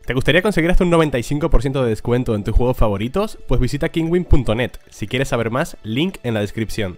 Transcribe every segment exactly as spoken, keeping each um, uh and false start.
¿Te gustaría conseguir hasta un noventa y cinco por ciento de descuento en tus juegos favoritos? Pues visita kingwin punto net. Si quieres saber más, link en la descripción.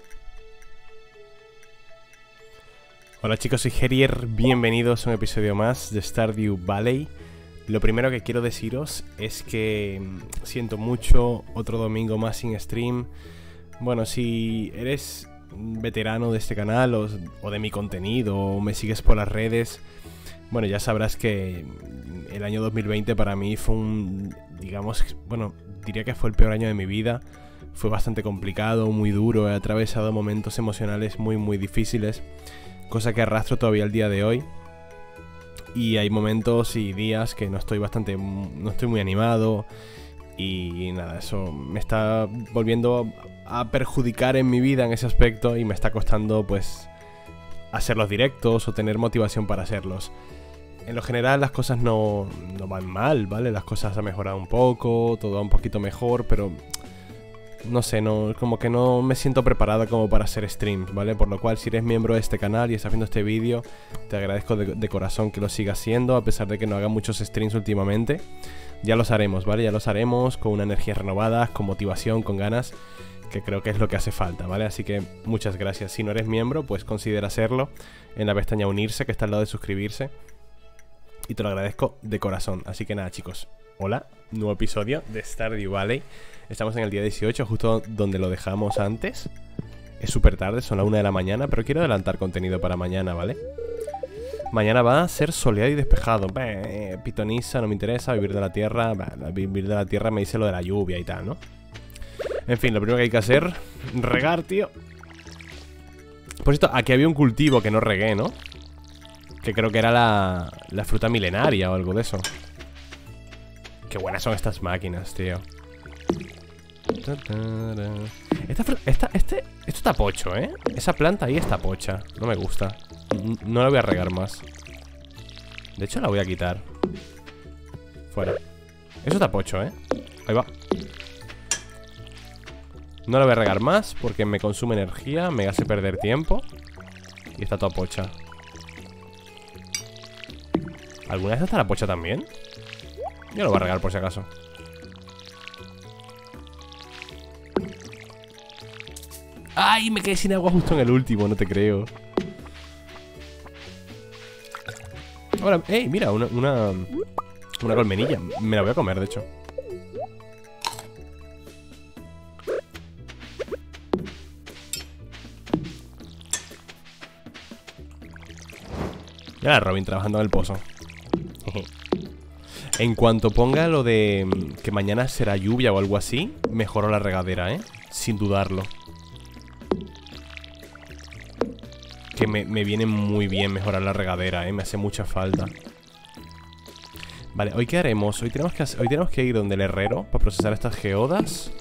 Hola chicos, soy Herier, bienvenidos a un episodio más de Stardew Valley. Lo primero que quiero deciros es que siento mucho otro domingo más sin stream. Bueno, si eres veterano de este canal o, o de mi contenido o me sigues por las redes, bueno, ya sabrás que el año dos mil veinte para mí fue un, digamos, bueno, diría que fue el peor año de mi vida. Fue bastante complicado, muy duro, he atravesado momentos emocionales muy muy difíciles, cosa que arrastro todavía al día de hoy. Y hay momentos y días que no estoy bastante, no estoy muy animado. Y nada, eso me está volviendo a perjudicar en mi vida en ese aspecto. Y me está costando pues hacer los directos o tener motivación para hacerlos. En lo general las cosas no, no van mal, ¿vale? Las cosas han mejorado un poco, todo va un poquito mejor, pero no sé, no, como que no me siento preparado como para hacer streams, ¿vale? Por lo cual, si eres miembro de este canal y estás viendo este vídeo, te agradezco de, de corazón que lo sigas haciendo, a pesar de que no haga muchos streams últimamente. Ya los haremos, ¿vale? Ya los haremos con una energía renovada, con motivación, con ganas, que creo que es lo que hace falta, ¿vale? Así que muchas gracias. Si no eres miembro, pues considera hacerlo en la pestaña unirse, que está al lado de suscribirse. Y te lo agradezco de corazón. Así que nada, chicos, hola, nuevo episodio de Stardew Valley. Estamos en el día dieciocho, justo donde lo dejamos antes. Es súper tarde, son las una de la mañana, pero quiero adelantar contenido para mañana, ¿vale? Mañana va a ser soleado y despejado. Bah, pitonisa, no me interesa, vivir de la tierra. Bah, vivir de la tierra me dice lo de la lluvia y tal, ¿no? En fin, lo primero que hay que hacer, regar, tío. Por cierto, aquí había un cultivo que no regué, ¿no? Que creo que era la, la fruta milenaria o algo de eso. Qué buenas son estas máquinas, tío. Esta, esta, este, esto está pocho, ¿eh? Esa planta ahí está pocha. No me gusta. No la voy a regar más. De hecho la voy a quitar. Fuera. Eso está pocho, ¿eh? Ahí va. No la voy a regar más porque me consume energía, me hace perder tiempo. Y está toda pocha. ¿Alguna vez está la pocha también? Yo lo voy a regar por si acaso. ¡Ay! Me quedé sin agua justo en el último, no te creo. Ahora, ¡ey! Mira, una, una, una colmenilla. Me la voy a comer, de hecho. Ya, Robin trabajando en el pozo. En cuanto ponga lo de que mañana será lluvia o algo así, mejoro la regadera, ¿eh? Sin dudarlo. Que me, me viene muy bien mejorar la regadera, ¿eh? Me hace mucha falta. Vale, ¿hoy qué haremos? Hoy tenemos que, hacer, hoy tenemos que ir donde el herrero para procesar estas geodas.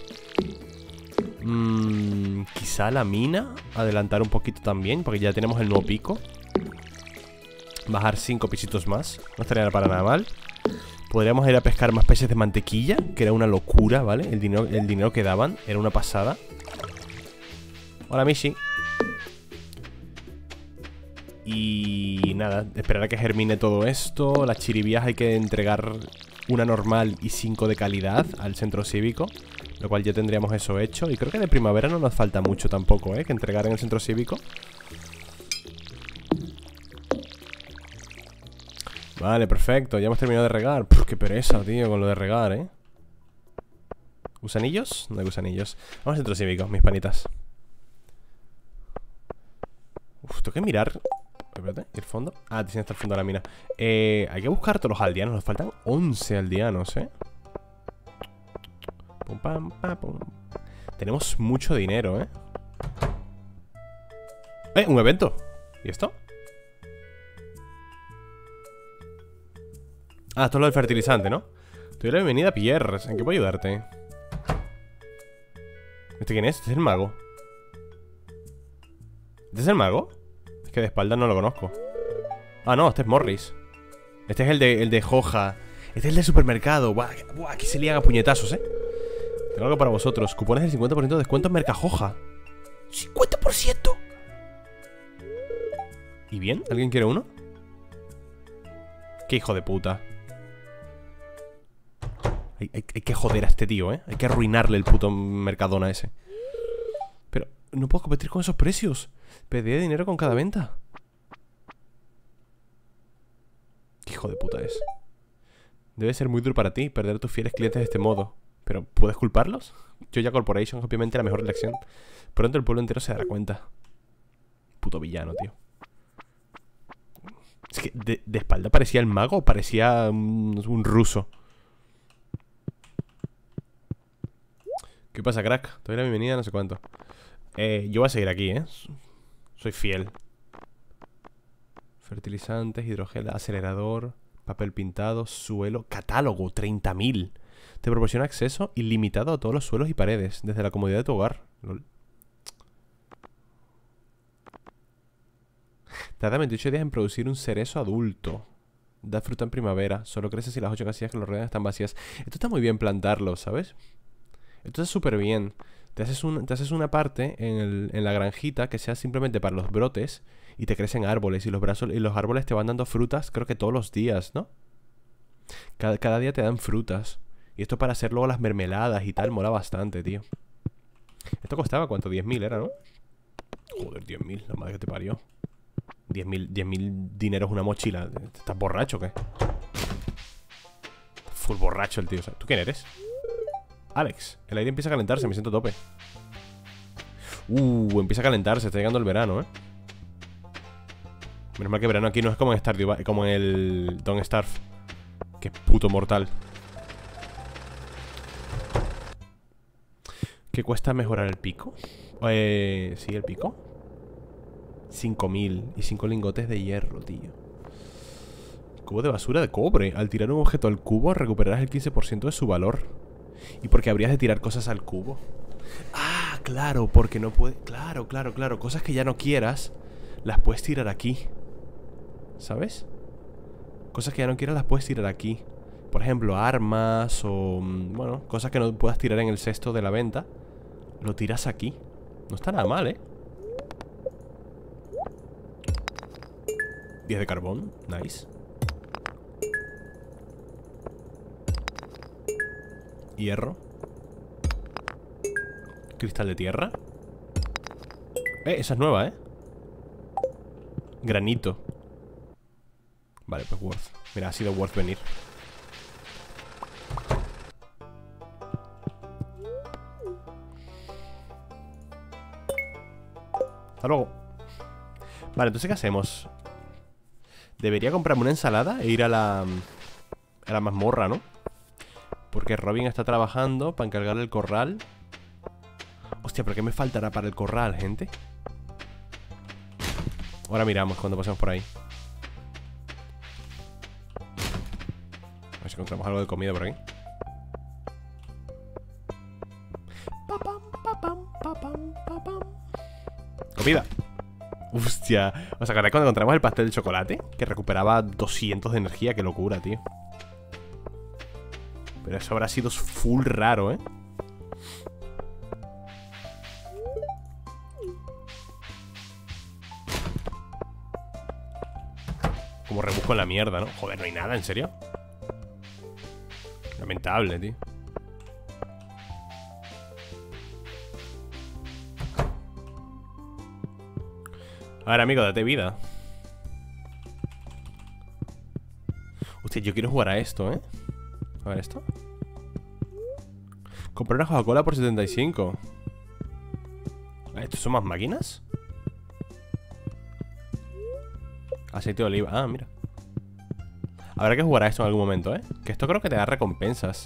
Mm, quizá la mina. Adelantar un poquito también, porque ya tenemos el nuevo pico. Bajar cinco pisitos más. No estaría para nada mal. Podríamos ir a pescar más peces de mantequilla, que era una locura, ¿vale? El dinero, el dinero que daban era una pasada. Hola, Mishi. Y nada, esperar a que germine todo esto. Las chiribias hay que entregar una normal y cinco de calidad al centro cívico, lo cual ya tendríamos eso hecho. Y creo que de primavera no nos falta mucho tampoco, ¿eh? Que entregar en el centro cívico. Vale, perfecto, ya hemos terminado de regar. Puf, qué pereza, tío, con lo de regar, ¿eh? ¿Gusanillos? No hay gusanillos. Vamos al centro cívico, mis panitas. Uf, tengo que mirar. Espérate, ¿y el fondo? Ah, tiene hasta el fondo de la mina. Eh, hay que buscar todos los aldeanos. Nos faltan once aldeanos, ¿eh? Pum, pam, pam, pum. Tenemos mucho dinero, ¿eh? ¡Eh! Un evento. ¿Y esto? Ah, esto es lo del fertilizante, ¿no? Te doy la bienvenida, Pierre. ¿En qué puedo ayudarte? ¿Este quién es? ¿Este es el mago? ¿Este es el mago? Es que de espalda no lo conozco. Ah, no, este es Morris. Este es el de, el de Joja. Este es el de supermercado. Buah, buah, aquí se lían a puñetazos, ¿eh? Tengo algo para vosotros. Cupones del cincuenta por ciento de descuento en Mercajoja. ¡cincuenta por ciento! ¿Y bien? ¿Alguien quiere uno? ¡Qué hijo de puta! Hay, hay, hay que joder a este tío, ¿eh? Hay que arruinarle el puto Mercadona ese. Pero no puedo competir con esos precios. Pedí dinero con cada venta. ¿Qué hijo de puta es? Debe ser muy duro para ti perder a tus fieles clientes de este modo. ¿Pero puedes culparlos? Joya Corporation, obviamente la mejor elección. Pronto el pueblo entero se dará cuenta. Puto villano, tío. Es que de, de espalda parecía el mago o parecía un, un ruso. ¿Qué pasa, crack? Te doy la bienvenida, no sé cuánto. Eh, yo voy a seguir aquí, ¿eh? Soy fiel. Fertilizantes, hidrogel, acelerador, papel pintado, suelo, catálogo, treinta mil. Te proporciona acceso ilimitado a todos los suelos y paredes, desde la comodidad de tu hogar. Lol. Tarda veintiocho días en producir un cerezo adulto. Da fruta en primavera. Solo crece si las ocho casillas que lo rodean están vacías. Esto está muy bien plantarlo, ¿sabes? Esto está súper bien. Te haces, un, te haces una parte en, el, en la granjita que sea simplemente para los brotes y te crecen árboles. Y los, brazos, y los árboles te van dando frutas, creo que todos los días, ¿no? Cada, cada día te dan frutas. Y esto para hacer luego las mermeladas y tal, mola bastante, tío. Esto costaba, ¿cuánto? diez mil era, ¿no? Joder, diez mil, la madre que te parió. diez mil dineros una mochila. ¿Estás borracho o qué? Full borracho el tío. ¿Tú quién eres? Alex, el aire empieza a calentarse, me siento a tope. Uh, empieza a calentarse, está llegando el verano, ¿eh? Menos mal que verano aquí no es como en Stardew Valley, como en el Don't Starve. Que puto mortal. ¿Qué cuesta mejorar el pico? Eh, ¿Sí, el pico? cinco mil y cinco lingotes de hierro, tío. Cubo de basura de cobre. Al tirar un objeto al cubo recuperarás el quince por ciento de su valor. ¿Y por qué habrías de tirar cosas al cubo? Ah, claro, porque no puedes... Claro, claro, claro. Cosas que ya no quieras las puedes tirar aquí, ¿sabes? Cosas que ya no quieras las puedes tirar aquí. Por ejemplo, armas o... Bueno, cosas que no puedas tirar en el cesto de la venta. Lo tiras aquí. No está nada mal, ¿eh? diez de carbón, nice. Hierro. Cristal de tierra. Eh, esa es nueva, ¿eh? Granito. Vale, pues worth. Mira, ha sido worth venir. Hasta luego. Vale, entonces ¿qué hacemos? Debería comprarme una ensalada e ir a la... A la mazmorra, ¿no? Porque Robin está trabajando para encargar el corral. Hostia, ¿pero qué me faltará para el corral, gente? Ahora miramos cuando pasemos por ahí. A ver si encontramos algo de comida por aquí. ¡Comida! Hostia, ¿os acordáis cuando encontramos el pastel de chocolate? Que recuperaba doscientos de energía, qué locura, tío. Pero eso habrá sido full raro, ¿eh? Como rebusco en la mierda, ¿no? Joder, no hay nada, ¿en serio? Lamentable, tío. A ver, amigo, date vida. Hostia, yo quiero jugar a esto, ¿eh? A ver, ¿esto? Compré una Coca-Cola por setenta y cinco. ¿Estos son más máquinas? Aceite de oliva. Ah, mira. Habrá que jugar a esto en algún momento, ¿eh? Que esto creo que te da recompensas.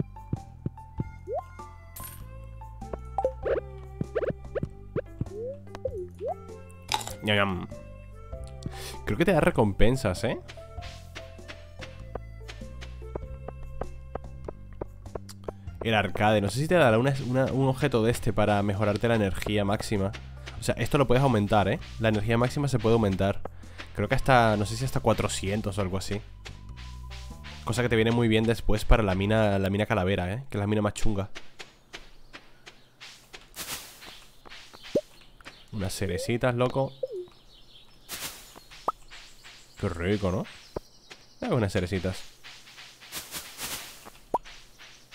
Ñam, ñam. Creo que te da recompensas, ¿eh? El arcade, no sé si te dará una, una, un objeto de este para mejorarte la energía máxima. O sea, esto lo puedes aumentar, ¿eh? La energía máxima se puede aumentar. Creo que hasta, no sé si hasta cuatrocientos o algo así. Cosa que te viene muy bien después para la mina, la mina calavera, ¿eh? Que es la mina más chunga. Unas cerecitas, loco. Qué rico, ¿no? Hay unas cerecitas.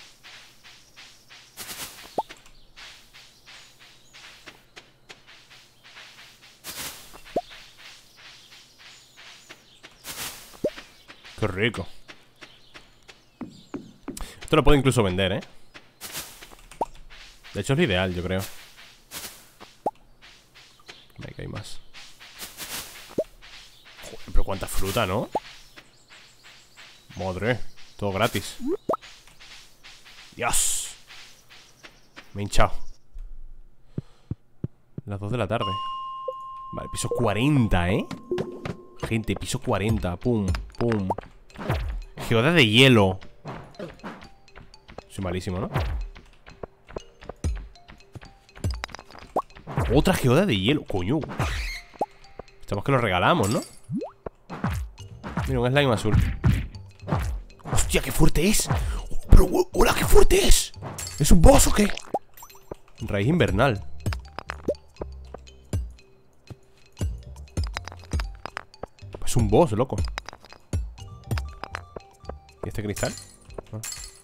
Qué rico. Esto lo puedo incluso vender, ¿eh? De hecho es lo ideal, yo creo. Venga, hay más. Joder, pero cuánta fruta, ¿no? Madre, todo gratis. Dios. Me he hinchado. Las dos de la tarde. Vale, piso cuarenta, ¿eh? Gente, piso cuarenta. Pum, pum. Geoda de hielo. Soy malísimo, ¿no? Otra geoda de hielo, coño. Estamos que lo regalamos, ¿no? Mira, un slime azul. ¡Hostia, qué fuerte es! ¡Pero, hola, qué fuerte es! ¿Es un boss o qué? Raíz invernal. Es un boss, loco. ¿Y este cristal? Ah.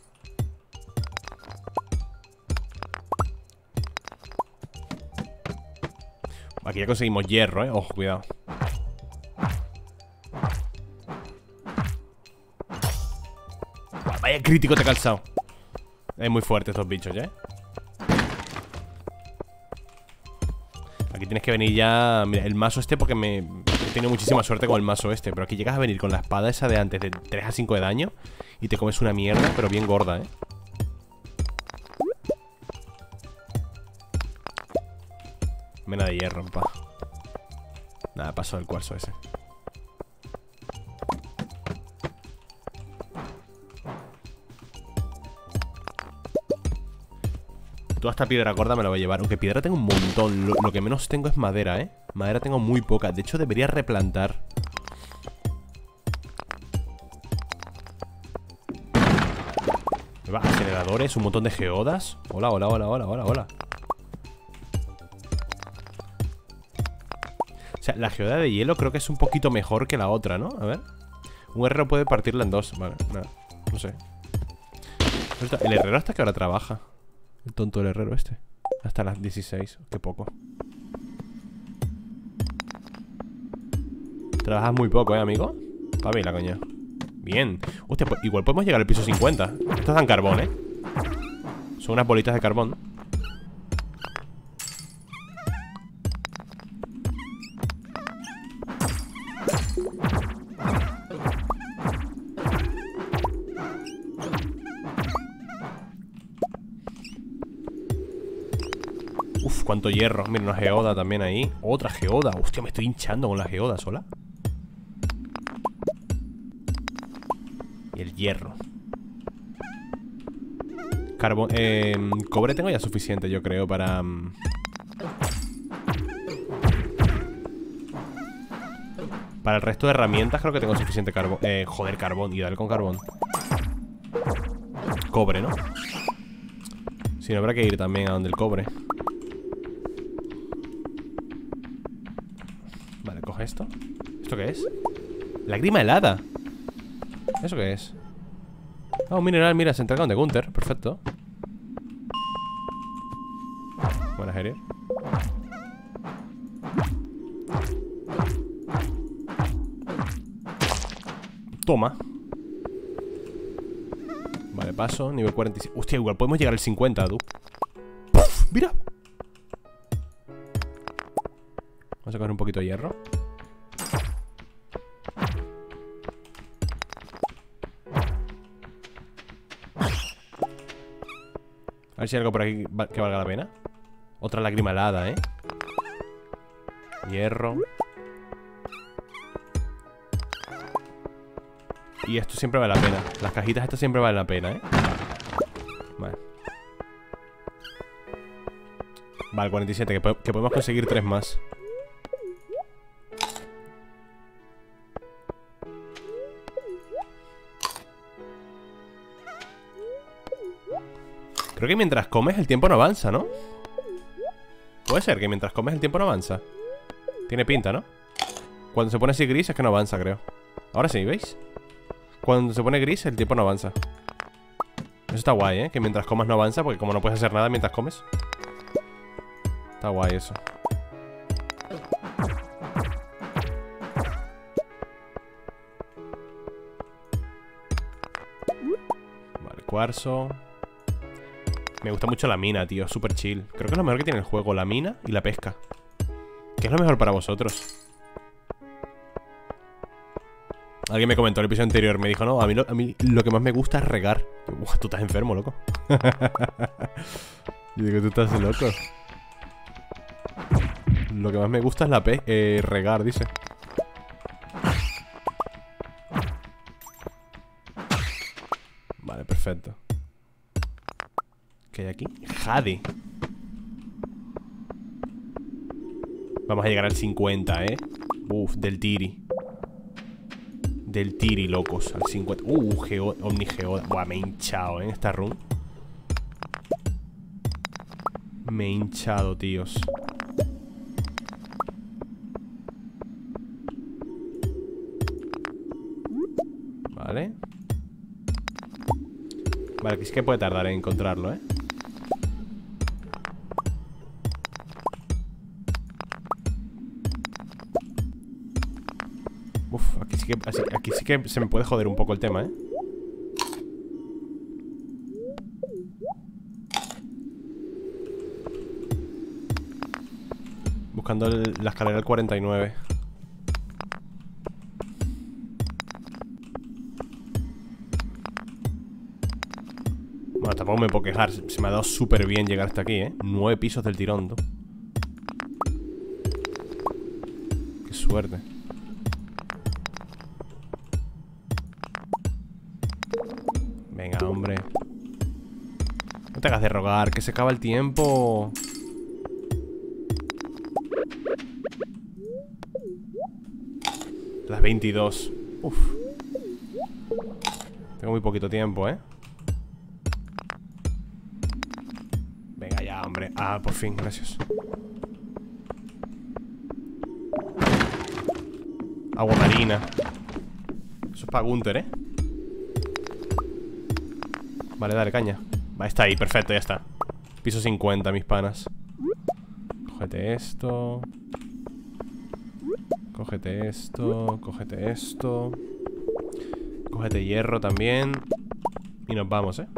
Aquí ya conseguimos hierro, eh. Ojo, cuidado. Vaya crítico te he calzado. Es muy fuerte estos bichos, ¿eh? Aquí tienes que venir ya. Mira, el mazo este, porque me he tenido muchísima suerte con el mazo este. Pero aquí llegas a venir con la espada esa de antes, de tres a cinco de daño, y te comes una mierda, pero bien gorda, ¿eh? Mena de hierro, pa. Nada, paso del cuarzo ese. Toda esta piedra gorda me la voy a llevar. Aunque piedra tengo un montón. Lo, lo que menos tengo es madera, ¿eh? Madera tengo muy poca. De hecho, debería replantar. Me va, aceleradores, un montón de geodas. Hola, hola, hola, hola, hola, hola. O sea, la geoda de hielo creo que es un poquito mejor que la otra, ¿no? A ver. Un herrero puede partirla en dos. Vale, nada, no sé. El herrero hasta que ahora trabaja. El tonto del herrero este. Hasta las dieciséis. Qué poco. Trabajas muy poco, ¿eh, amigo? Papi, la coña. Bien. Hostia, pues igual podemos llegar al piso cincuenta. Estos dan carbón, ¿eh? Son unas bolitas de carbón. Uf, cuánto hierro. Mira, una geoda también ahí. Otra geoda. Hostia, me estoy hinchando con la geoda sola. Y el hierro. Carbón. Eh, cobre tengo ya suficiente, yo creo, para... Um... Para el resto de herramientas creo que tengo suficiente carbón. Eh, joder, carbón. Y dale con carbón. Cobre, ¿no? Si no, habrá que ir también a donde el cobre. Vale, coge esto. ¿Esto qué es? Lágrima helada. ¿Eso qué es? Ah, un mineral, mira, se entrega de Gunther. Perfecto. Buena, Herier. Toma. Vale, paso, nivel cuarenta y seis. Hostia, igual podemos llegar al cincuenta, tú. ¡Puf! Mira. Vamos a coger un poquito de hierro. A ver si hay algo por aquí que valga la pena. Otra lágrima helada, ¿eh? Hierro. Y esto siempre vale la pena. Las cajitas estas siempre valen la pena, ¿eh? Vale. Vale, cuarenta y siete, que, po que podemos conseguir tres más. Creo que mientras comes el tiempo no avanza, ¿no? Puede ser que mientras comes el tiempo no avanza. Tiene pinta, ¿no? Cuando se pone así gris es que no avanza, creo. Ahora sí, ¿veis? Cuando se pone gris el tiempo no avanza. Eso está guay, ¿eh? Que mientras comas no avanza, porque como no puedes hacer nada mientras comes. Está guay eso. cuarzo. Me gusta mucho la mina, tío, súper chill. Creo que es lo mejor que tiene el juego, la mina y la pesca. ¿Qué es lo mejor para vosotros? Alguien me comentó en el episodio anterior, me dijo, no, a mí lo, a mí lo que más me gusta es regar. Uf, tú estás enfermo, loco. Yo digo, tú estás loco. Lo que más me gusta es la pe eh, regar, dice. Vale, perfecto. ¿Qué hay aquí? Jade. Vamos a llegar al cincuenta, ¿eh? Uf, del tiri. Del tiri, locos. Al cincuenta. Uh, geo omnigeoda. Buah, me he hinchado, ¿eh? En esta run. Me he hinchado, tíos. Vale. Vale, que sí que puede tardar en encontrarlo, ¿eh? Uf, aquí sí que, aquí sí que se me puede joder un poco el tema, ¿eh? Buscando el, la escalera del cuarenta y nueve. Bueno, tampoco me puedo quejar. Se me ha dado súper bien llegar hasta aquí, ¿eh? Nueve pisos del tirón, tú. Qué suerte. Venga, hombre. No te hagas de rogar, que se acaba el tiempo. Las veintidós. Uf. Tengo muy poquito tiempo, ¿eh? Venga ya, hombre. Ah, por fin, gracias. Agua marina. Eso es para Gunther, ¿eh? Vale, dale, caña. Va, está ahí, perfecto, ya está. Piso cincuenta, mis panas. Cógete esto. Cógete esto. Cógete esto. Cógete hierro también. Y nos vamos, ¿eh?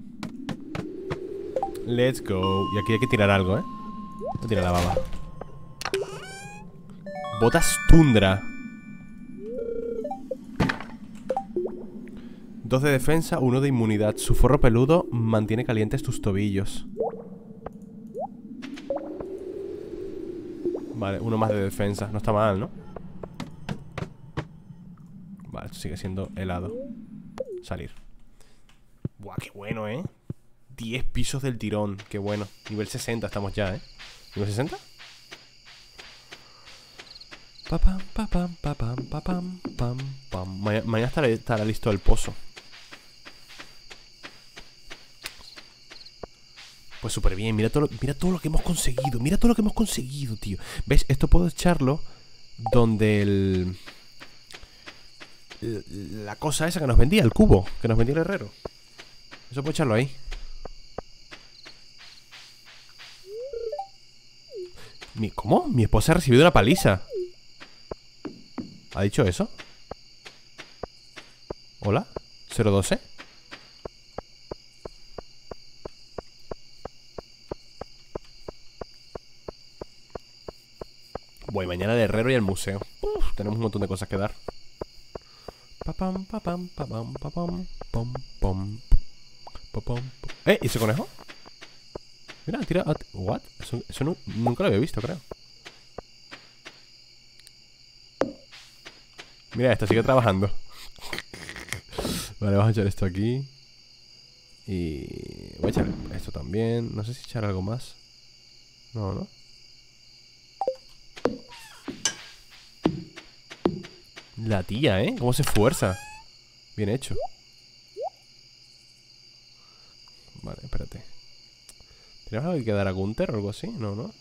Let's go. Y aquí hay que tirar algo, ¿eh? Voy a tirar la baba. Botas tundra. Dos de defensa, uno de inmunidad. Su forro peludo mantiene calientes tus tobillos. Vale, uno más de defensa. No está mal, ¿no? Vale, esto sigue siendo helado. Salir. Buah, qué bueno, ¿eh? diez pisos del tirón. Qué bueno. Nivel sesenta estamos ya, ¿eh? ¿Nivel sesenta? Pa pam, pa pam, pa pam, pa pam, pam, pam. Mañana, mañana estará, estará listo el pozo. Pues súper bien, mira todo, lo, mira todo lo que hemos conseguido. Mira todo lo que hemos conseguido, tío. ¿Ves? Esto puedo echarlo donde el... La cosa esa que nos vendía, el cubo que nos vendía el herrero. Eso puedo echarlo ahí. Mi, ¿Cómo? Mi esposa ha recibido una paliza. ¿Ha dicho eso? ¿Hola? ¿cero doce? Voy mañana al herrero y al museo. Uf, tenemos un montón de cosas que dar. Papam, papam, papam, papam, pom, pom, pom. ¿Eh? ¿Y ese conejo? Mira, tira... ¿What? Eso, eso no, nunca lo había visto, creo. Mira, esto sigue trabajando. Vale, vamos a echar esto aquí. Y... voy a echar esto también. No sé si echar algo más. No, ¿no? La tía, ¿eh? ¿Cómo se esfuerza? Bien hecho. Vale, espérate. ¿Tenemos algo que dar a Gunther o algo así? No, ¿no?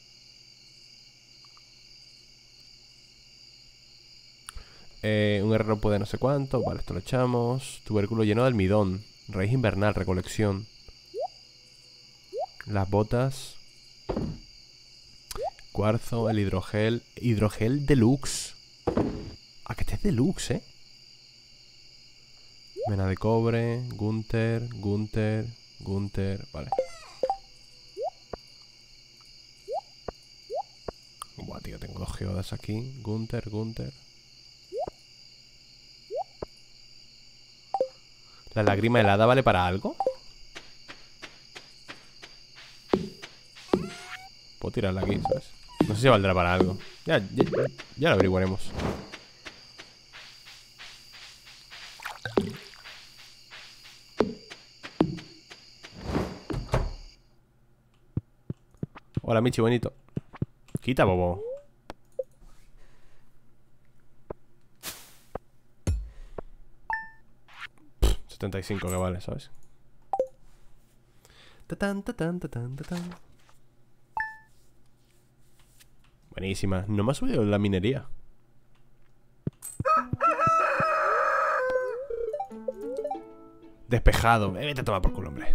Eh, un herrero puede no sé cuánto. Vale, esto lo echamos. Tubérculo lleno de almidón. Raíz invernal, recolección. Las botas. Cuarzo, el hidrogel. Hidrogel deluxe. Ah, que este es deluxe, ¿eh? Vena de cobre, Gunther, Gunther, Gunther, vale. Buah, tío, tengo dos geodas aquí. Gunther, Gunther. ¿La lágrima helada vale para algo? Puedo tirarla aquí, ¿sabes? No sé si valdrá para algo. Ya, ya, ya lo averiguaremos. Hola, Michi, bonito. Quita, bobo. Pff, setenta y cinco que vale, ¿sabes? Tatán, tatán, tatán, tatán. Buenísima. No me ha subido la minería. Despejado. Eh, vete a tomar por culo, hombre.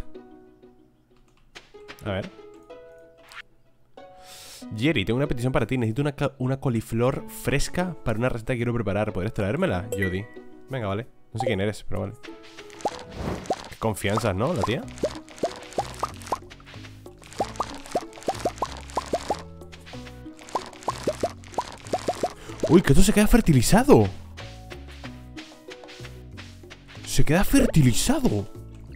A ver. Jerry, tengo una petición para ti. Necesito una, una coliflor fresca para una receta que quiero preparar. ¿Podrías traérmela, Jody? Venga, vale. No sé quién eres, pero vale. Qué confianza, ¿no? La tía. Uy, que esto se queda fertilizado. Se queda fertilizado.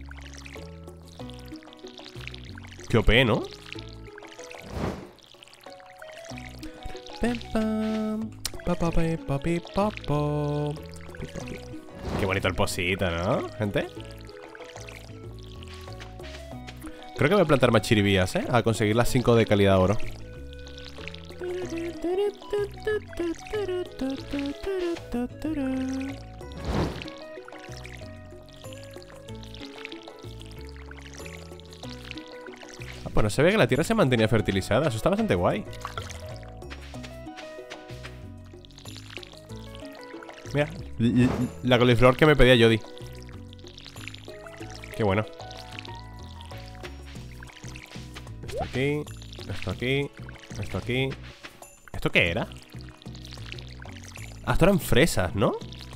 Qué O P, ¿no? Qué bonito el posito, ¿no, gente? Creo que voy a plantar más chiribías, ¿eh? A conseguir las cinco de calidad oro. Ah, pues no se ve que la tierra se mantenía fertilizada. Eso está bastante guay. Mira, la coliflor que me pedía Jody. Qué bueno. Esto aquí, esto aquí, esto aquí. ¿Esto qué era? Ah, esto eran fresas, ¿no?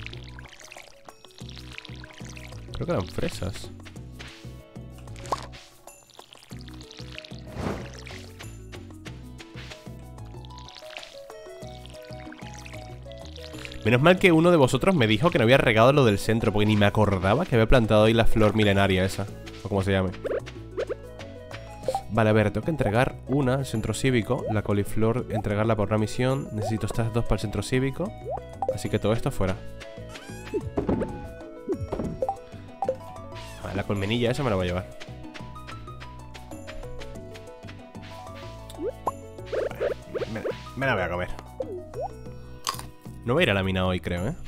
Creo que eran fresas. Menos mal que uno de vosotros me dijo que no había regado lo del centro, porque ni me acordaba que había plantado ahí la flor milenaria esa, o como se llame. Vale, a ver, tengo que entregar una al centro cívico. La coliflor, entregarla por una misión. Necesito estas dos para el centro cívico. Así que todo esto fuera. Vale, la colmenilla esa me la voy a llevar. Vale, me, me la voy a comer. No voy a ir a la mina hoy, creo, ¿eh?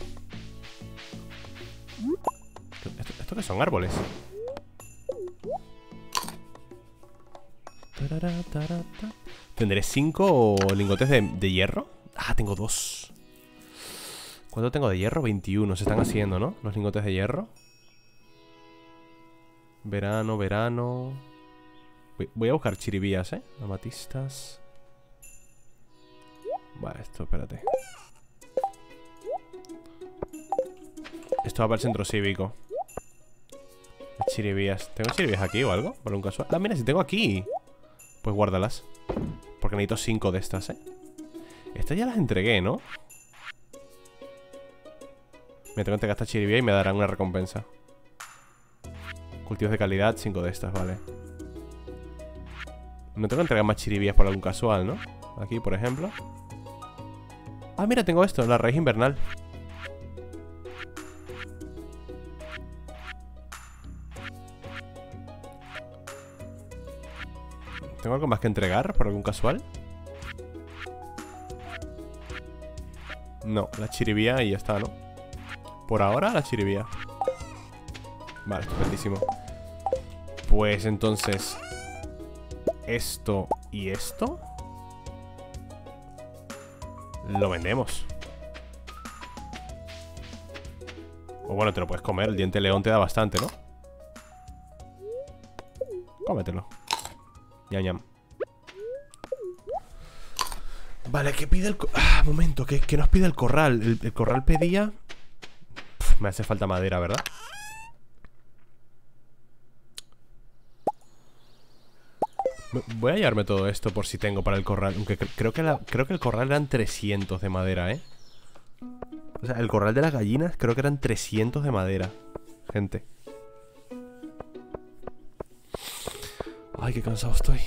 ¿Esto, esto qué son? ¿Árboles? ¿Tendré cinco lingotes de, de hierro? Ah, tengo dos. ¿Cuánto tengo de hierro? veintiuno. Se están haciendo, ¿no? Los lingotes de hierro. Verano, verano. Voy, voy a buscar chiribías, ¿eh? Amatistas. Vale, esto, espérate. Esto va para el centro cívico. Chiribías. ¿Tengo chiribías aquí o algo? Por un casual. Ah, mira, si tengo aquí. Pues guárdalas. Porque necesito cinco de estas, ¿eh? Estas ya las entregué, ¿no? Me tengo que entregar esta chiribía y me darán una recompensa. Cultivos de calidad, cinco de estas, vale. No tengo que entregar más chiribías por algún casual, ¿no? Aquí, por ejemplo. Ah, mira, tengo esto, la raíz invernal. ¿Tengo algo más que entregar por algún casual? No, la chiribía y ya está, ¿no? Por ahora la chiribía. Vale, estupendísimo. Pues entonces esto y esto lo vendemos. O bueno, te lo puedes comer. El diente león te da bastante, ¿no? Cómetelo. Ñam, ñam. Vale, ¿qué pide el... Ah, momento, ¿qué, qué nos pide el corral? El, el corral pedía... Pff, me hace falta madera, ¿verdad? Voy a llevarme todo esto por si tengo para el corral. Aunque cre creo, que la, creo que el corral eran trescientos de madera, ¿eh? O sea, el corral de las gallinas creo que eran trescientos de madera. Gente. Ay, qué cansado estoy.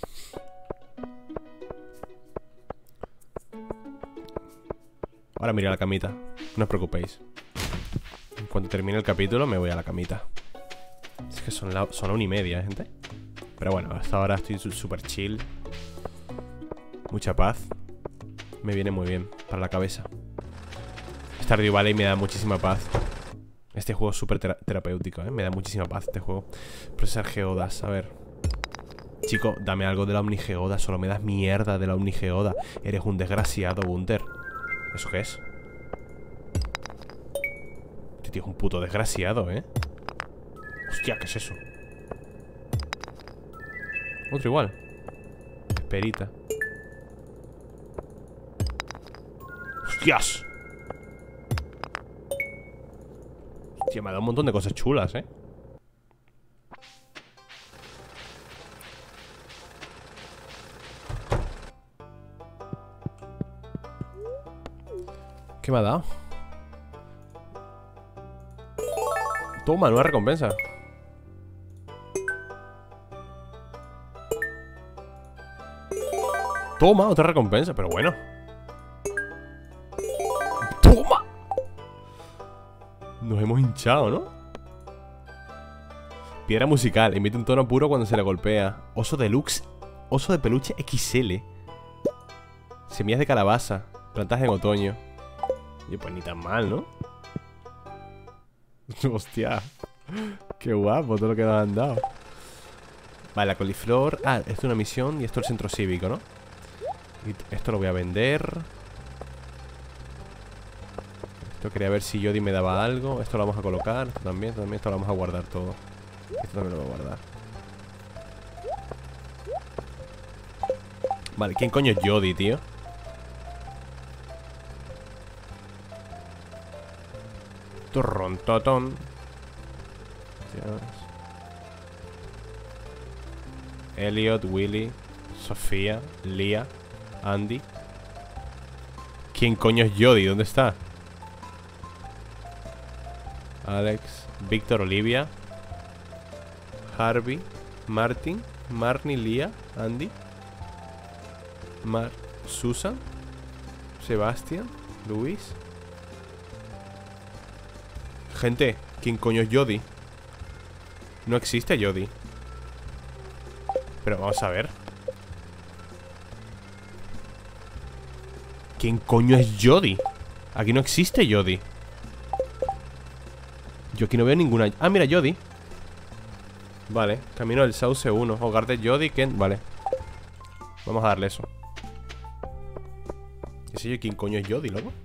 Ahora mira la camita. No os preocupéis. Cuando termine el capítulo me voy a la camita. Es que son la, son la una y media, ¿eh, gente? Pero bueno, hasta ahora estoy súper chill. Mucha paz. Me viene muy bien para la cabeza. Stardew Valley me da muchísima paz. Este juego es súper tera terapéutico, ¿eh? Me da muchísima paz este juego. Procesar geodas, a ver. Chico, dame algo de la Omnigeoda. Solo me das mierda de la Omnigeoda. Eres un desgraciado, Gunter. ¿Eso qué es? Este tío es un puto desgraciado, ¿eh? Hostia, ¿qué es eso? Otro igual. Esperita. ¡Hostias! Hostia, me ha dado un montón de cosas chulas, ¿eh? ¿Qué me ha dado? Toma, nueva recompensa. Toma, otra recompensa, pero bueno. ¡Toma! Nos hemos hinchado, ¿no? Piedra musical, emite un tono puro cuando se le golpea. Oso deluxe. Oso de peluche equis ele. Semillas de calabaza. Plantas en otoño. Y pues ni tan mal, ¿no? Hostia. Qué guapo todo lo que nos han dado. Vale, la coliflor. Ah, esto es una misión y esto es el centro cívico, ¿no? Y esto lo voy a vender. Esto quería ver si Jody me daba algo. Esto lo vamos a colocar. Esto también, también. Esto lo vamos a guardar todo. Esto también lo voy a guardar. Vale, ¿quién coño es Jody, tío? Torrontotón. Elliot, Willy, Sofía, Lia, Andy. ¿Quién coño es Jody? ¿Dónde está? Alex, Víctor, Olivia, Harvey, Martin, Marnie, Lia, Andy, Mar Susan, Sebastián, Luis. Gente, ¿quién coño es Jody? No existe Jody. Pero vamos a ver. ¿Quién coño es Jody? Aquí no existe Jody. Yo aquí no veo ninguna. Ah, mira, Jody. Vale, camino del Sauce uno. Hogar de Jody, Ken. Vale. Vamos a darle eso. ¿Qué sé yo? ¿Quién coño es Jody, loco?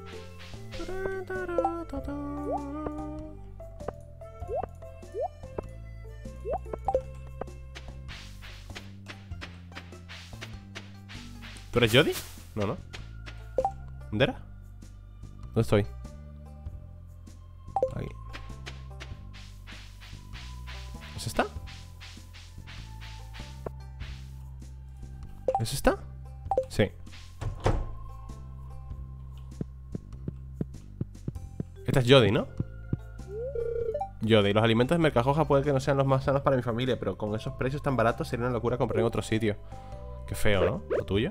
¿Tú eres Jody? No, no. ¿Dónde era? ¿Dónde estoy? Aquí. ¿Es esta? ¿Es esta? Sí. Esta es Jody, ¿no? Jody, los alimentos de Mercajoja puede que no sean los más sanos para mi familia, pero con esos precios tan baratos sería una locura comprar en otro sitio. Qué feo, ¿no? ¿Lo tuyo?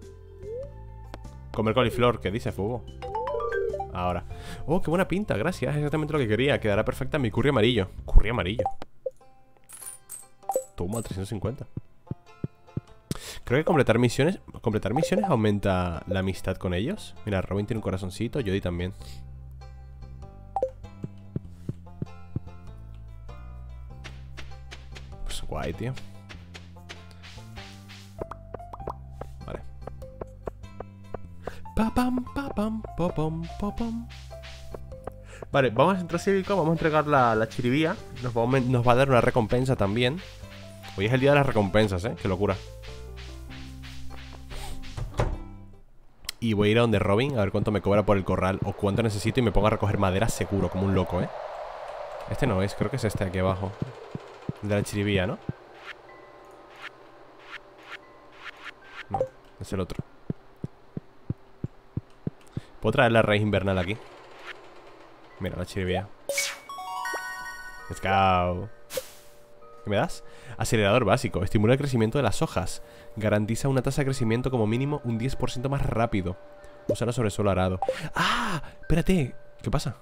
Comer coliflor, ¿qué dice, Fugo? Ahora. Oh, qué buena pinta, gracias. Es exactamente lo que quería. Quedará perfecta en mi curry amarillo. Curry amarillo. Toma, trescientos cincuenta. Creo que completar misiones Completar misiones aumenta la amistad con ellos. Mira, Robin tiene un corazoncito, Jody también. Pues guay, tío. Vale. Pa pam, pa pam, pa pam, pa pam. Vale, vamos al centro cívico. Vamos a entregar la, la chiribía. Nos va, a, nos va a dar una recompensa también. Hoy es el día de las recompensas, eh. Qué locura. Y voy a ir a donde Robin, a ver cuánto me cobra por el corral o cuánto necesito y me pongo a recoger madera seguro, como un loco, ¿eh? Este no es, creo que es este aquí abajo. El de la chiribía, ¿no? No, es el otro. ¿Puedo traer la raíz invernal aquí? Mira, la chiribía. Let's go. ¿Qué me das? Acelerador básico. Estimula el crecimiento de las hojas. Garantiza una tasa de crecimiento como mínimo un diez por ciento más rápido. Úsalo sobre suelo arado. ¡Ah! Espérate. ¿Qué pasa?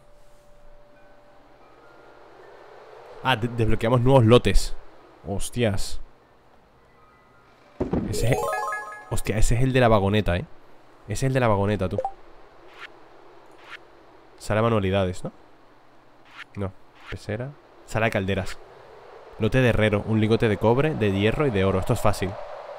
Ah, de desbloqueamos nuevos lotes. Hostias. Ese es... Hostia, ese es el de la vagoneta, ¿eh? Ese es el de la vagoneta, tú. Sala de manualidades, ¿no? No. Pecera. Sala de calderas. Lote de herrero. Un lingote de cobre, de hierro y de oro. Esto es fácil.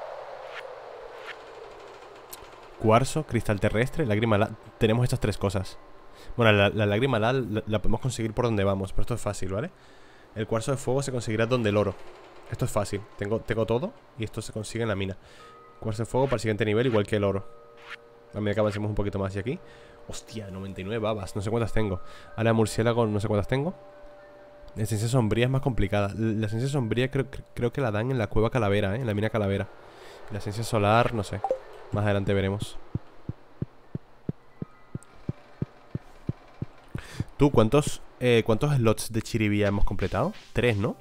Cuarzo, cristal terrestre, lágrima la... Tenemos estas tres cosas. Bueno, la, la lágrima la, la, la podemos conseguir por donde vamos, pero esto es fácil, ¿vale? El cuarzo de fuego se conseguirá donde el oro. Esto es fácil. Tengo, tengo todo y esto se consigue en la mina. Cuarzo de fuego para el siguiente nivel, igual que el oro. A medida que avancemos un poquito más de aquí. Hostia, noventa y nueve babas. No sé cuántas tengo. Ala de murciélago, no sé cuántas tengo. La esencia sombría es más complicada. La esencia sombría creo, creo que la dan en la cueva calavera, ¿eh? En la mina calavera. La esencia solar, no sé. Más adelante veremos. ¿Tú cuántos, eh, cuántos slots de chiribía hemos completado? Tres, ¿no?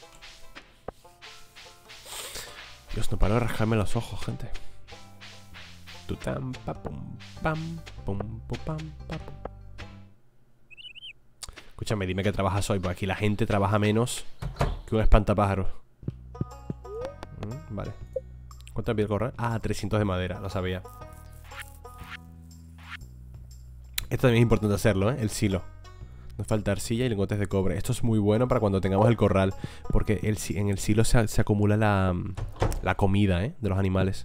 Dios, no paro de rascarme los ojos, gente. Tutam, pa, pum, pam, pum, pum, pam, pa, pum. Escúchame, dime que trabajas hoy, porque aquí la gente trabaja menos que un espantapájaros. Mm, vale. ¿Cuánto me pide correr? Ah, trescientos de madera, lo sabía. Esto también es importante hacerlo, ¿eh? El silo. Nos falta arcilla y lingotes de cobre. Esto es muy bueno para cuando tengamos el corral, porque el, en el silo se, se acumula la, la comida, ¿eh? De los animales.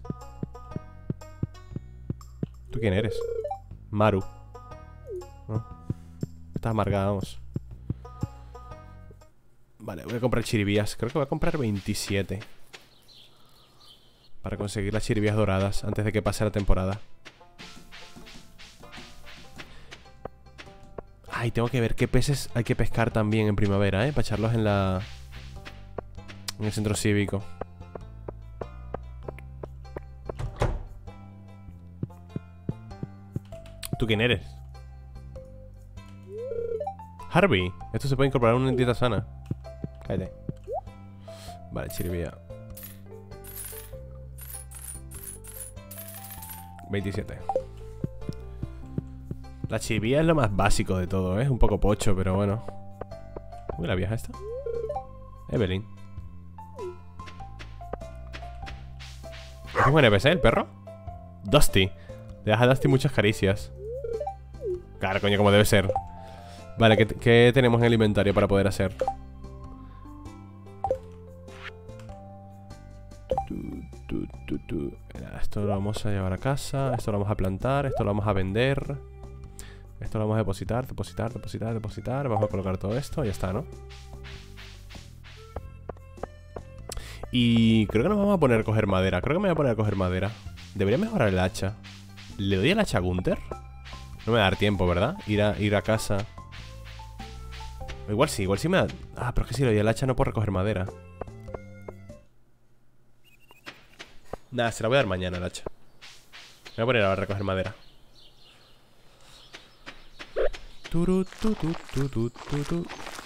¿Tú quién eres? Maru. ¿No? Estás amargada, vamos. Vale, voy a comprar chiribías. Creo que voy a comprar veintisiete para conseguir las chiribías doradas antes de que pase la temporada. Ay, tengo que ver qué peces hay que pescar también en primavera, ¿eh? Para echarlos en la... en el centro cívico. ¿Tú quién eres? Harvey. Esto se puede incorporar en una dieta sana. Cállate. Vale, chiribía. veintisiete. La chiribía es lo más básico de todo, ¿eh? Es un poco pocho, pero bueno. Uy, la vieja esta. Evelyn. ¿Es un N P C el perro? Dusty. Le das a Dusty muchas caricias. Claro, coño, como debe ser. Vale, ¿qué, qué tenemos en el inventario para poder hacer? Tu, tu, tu, tu. Esto lo vamos a llevar a casa. Esto lo vamos a plantar. Esto lo vamos a vender. Esto lo vamos a depositar, depositar, depositar, depositar. Vamos a colocar todo esto y ya está, ¿no? Y creo que nos vamos a poner a coger madera. Creo que me voy a poner a coger madera. Debería mejorar el hacha. ¿Le doy el hacha a Gunther? No me va a dar tiempo, ¿verdad? Ir a, ir a casa. O igual sí, igual sí me da... Ah, pero es que si le doy el hacha no puedo recoger madera. Nada, se la voy a dar mañana el hacha. Me voy a poner ahora a recoger madera. Turu, tu, tu, tu, tu, tu, tu.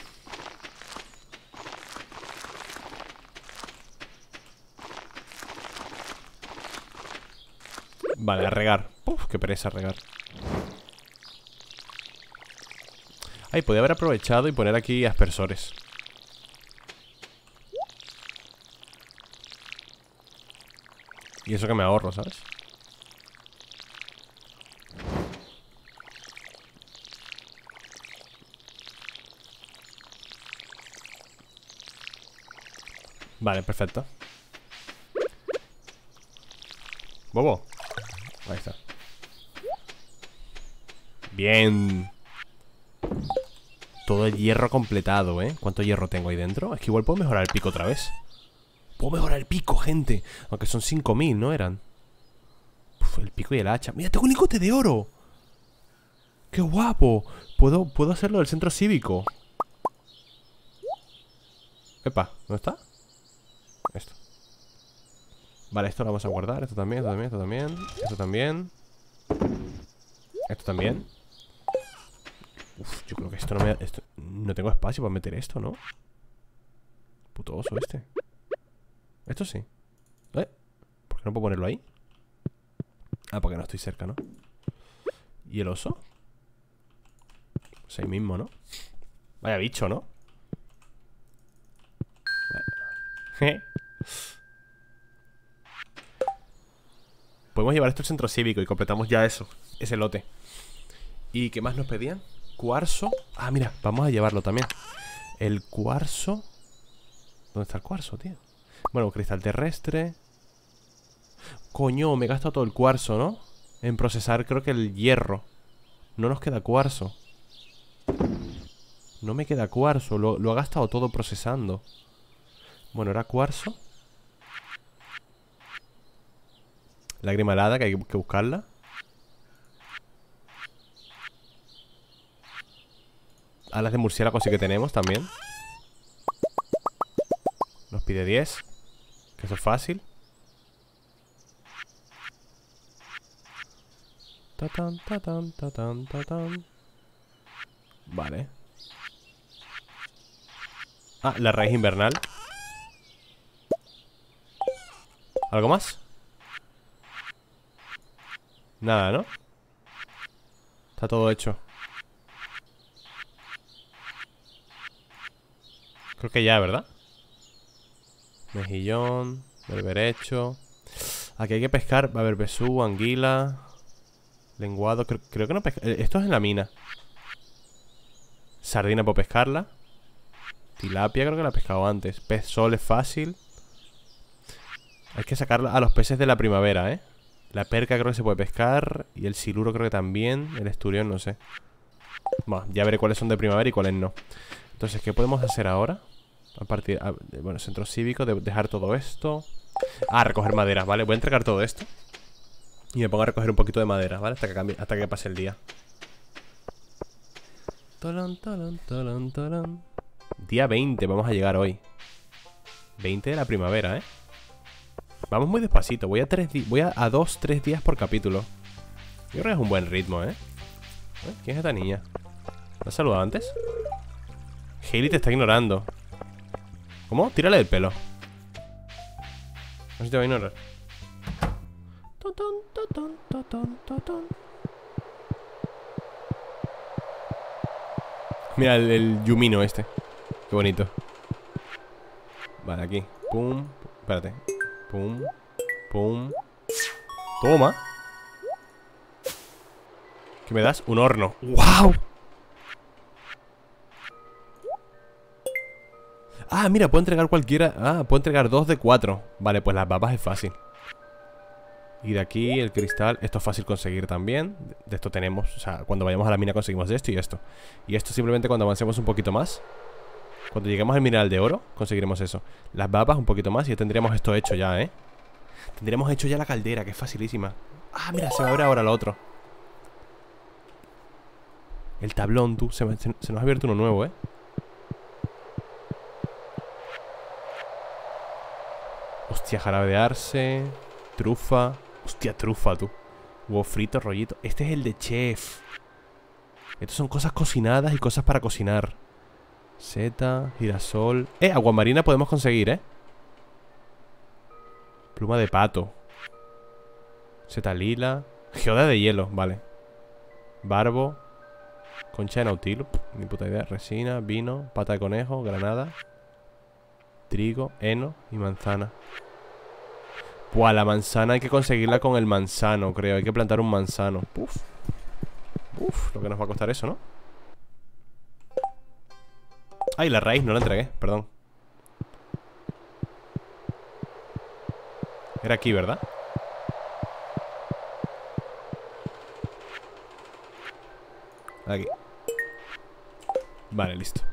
Vale, a regar. Uf, qué pereza regar. Ay, podía haber aprovechado y poner aquí aspersores. Y eso que me ahorro, ¿sabes? Vale, perfecto. Bobo. Ahí está. Bien. Todo el hierro completado, ¿eh? ¿Cuánto hierro tengo ahí dentro? Es que igual puedo mejorar el pico otra vez. Puedo mejorar el pico, gente. Aunque son cinco mil, ¿no eran? Uf, el pico y el hacha. ¡Mira, tengo un lingote de oro! ¡Qué guapo! Puedo, puedo hacerlo del centro cívico. Epa, ¿dónde está? Esto. Vale, esto lo vamos a guardar. Esto también, esto también, esto también. Esto también. Esto también. Uf, yo creo que esto no me... Esto, no tengo espacio para meter esto, ¿no? Puto oso este. Esto sí. ¿Eh? ¿Por qué no puedo ponerlo ahí? Ah, porque no estoy cerca, ¿no? ¿Y el oso? Pues ahí mismo, ¿no? Vaya bicho, ¿no? Vale. Podemos llevar esto al centro cívico y completamos ya eso. Ese lote. ¿Y qué más nos pedían? Cuarzo. Ah, mira, vamos a llevarlo también. El cuarzo. ¿Dónde está el cuarzo, tío? Bueno, cristal terrestre. Coño, me he gastado todo el cuarzo, ¿no? En procesar creo que el hierro. No nos queda cuarzo. No me queda cuarzo. Lo, lo ha gastado todo procesando. Bueno, era cuarzo. Lágrima helada, que hay que buscarla. Alas de murciélago sí que tenemos también. Nos pide diez. Que eso es fácil. Tatán, tatán, tatán, tatán. Vale. Ah, la raíz invernal. ¿Algo más? Nada, ¿no? Está todo hecho. Creo que ya, ¿verdad? Mejillón, berberecho. Aquí hay que pescar. Va a haber besú, anguila, lenguado. Creo, creo que no pesca. Esto es en la mina. Sardina puedo pescarla. Tilapia creo que la he pescado antes. Pez sol es fácil. Hay que sacarla a los peces de la primavera, ¿eh? La perca creo que se puede pescar. Y el siluro creo que también. El esturión no sé. Bueno, ya veré cuáles son de primavera y cuáles no. Entonces, ¿qué podemos hacer ahora? A partir, a, bueno, centro cívico, de dejar todo esto. Ah, recoger madera, ¿vale? Voy a entregar todo esto y me pongo a recoger un poquito de madera, ¿vale? Hasta que cambie, hasta que pase el día. Tolón, tolón, tolón, tolón. Día veinte, vamos a llegar hoy. veinte de la primavera, ¿eh? Vamos muy despacito, voy a tres voy a, a dos, tres días por capítulo. Yo creo que es un buen ritmo, ¿eh? ¿Eh? ¿Quién es esta niña? ¿La has saludado antes? Hailey te está ignorando. ¿Cómo? Tírale del pelo. No sé si te va a ignorar. Mira el, el Yumino este. Qué bonito. Vale, aquí. Pum. Espérate. Pum. Pum. Toma. ¿Qué me das? Un horno. ¡Wow! Ah, mira, puedo entregar cualquiera. Ah, puedo entregar dos de cuatro. Vale, pues las papas es fácil. Y de aquí el cristal. Esto es fácil conseguir también. De esto tenemos, o sea, cuando vayamos a la mina conseguimos esto y esto. Y esto simplemente cuando avancemos un poquito más. Cuando lleguemos al mineral de oro, conseguiremos eso. Las papas un poquito más y ya tendríamos esto hecho ya, ¿eh? Tendríamos hecho ya la caldera, que es facilísima. Ah, mira, se me abre ahora lo otro. El tablón, tú. Se, me, se, se nos ha abierto uno nuevo, ¿eh? Hostia, jarabe de arce. Trufa. Hostia, trufa, tú. Huevo frito, rollito. Este es el de chef. Estos son cosas cocinadas y cosas para cocinar. Seta, girasol. Eh, agua marina podemos conseguir, ¿eh? Pluma de pato. Seta lila. Geoda de hielo, vale. Barbo. Concha de nautilo. Ni puta idea. Resina, vino, pata de conejo, granada. Trigo, heno y manzana. Buah, la manzana hay que conseguirla con el manzano, creo. Hay que plantar un manzano. Uf. Uf, lo que nos va a costar eso, ¿no? Ay, la raíz no la entregué, perdón. Era aquí, ¿verdad? Aquí. Vale, listo.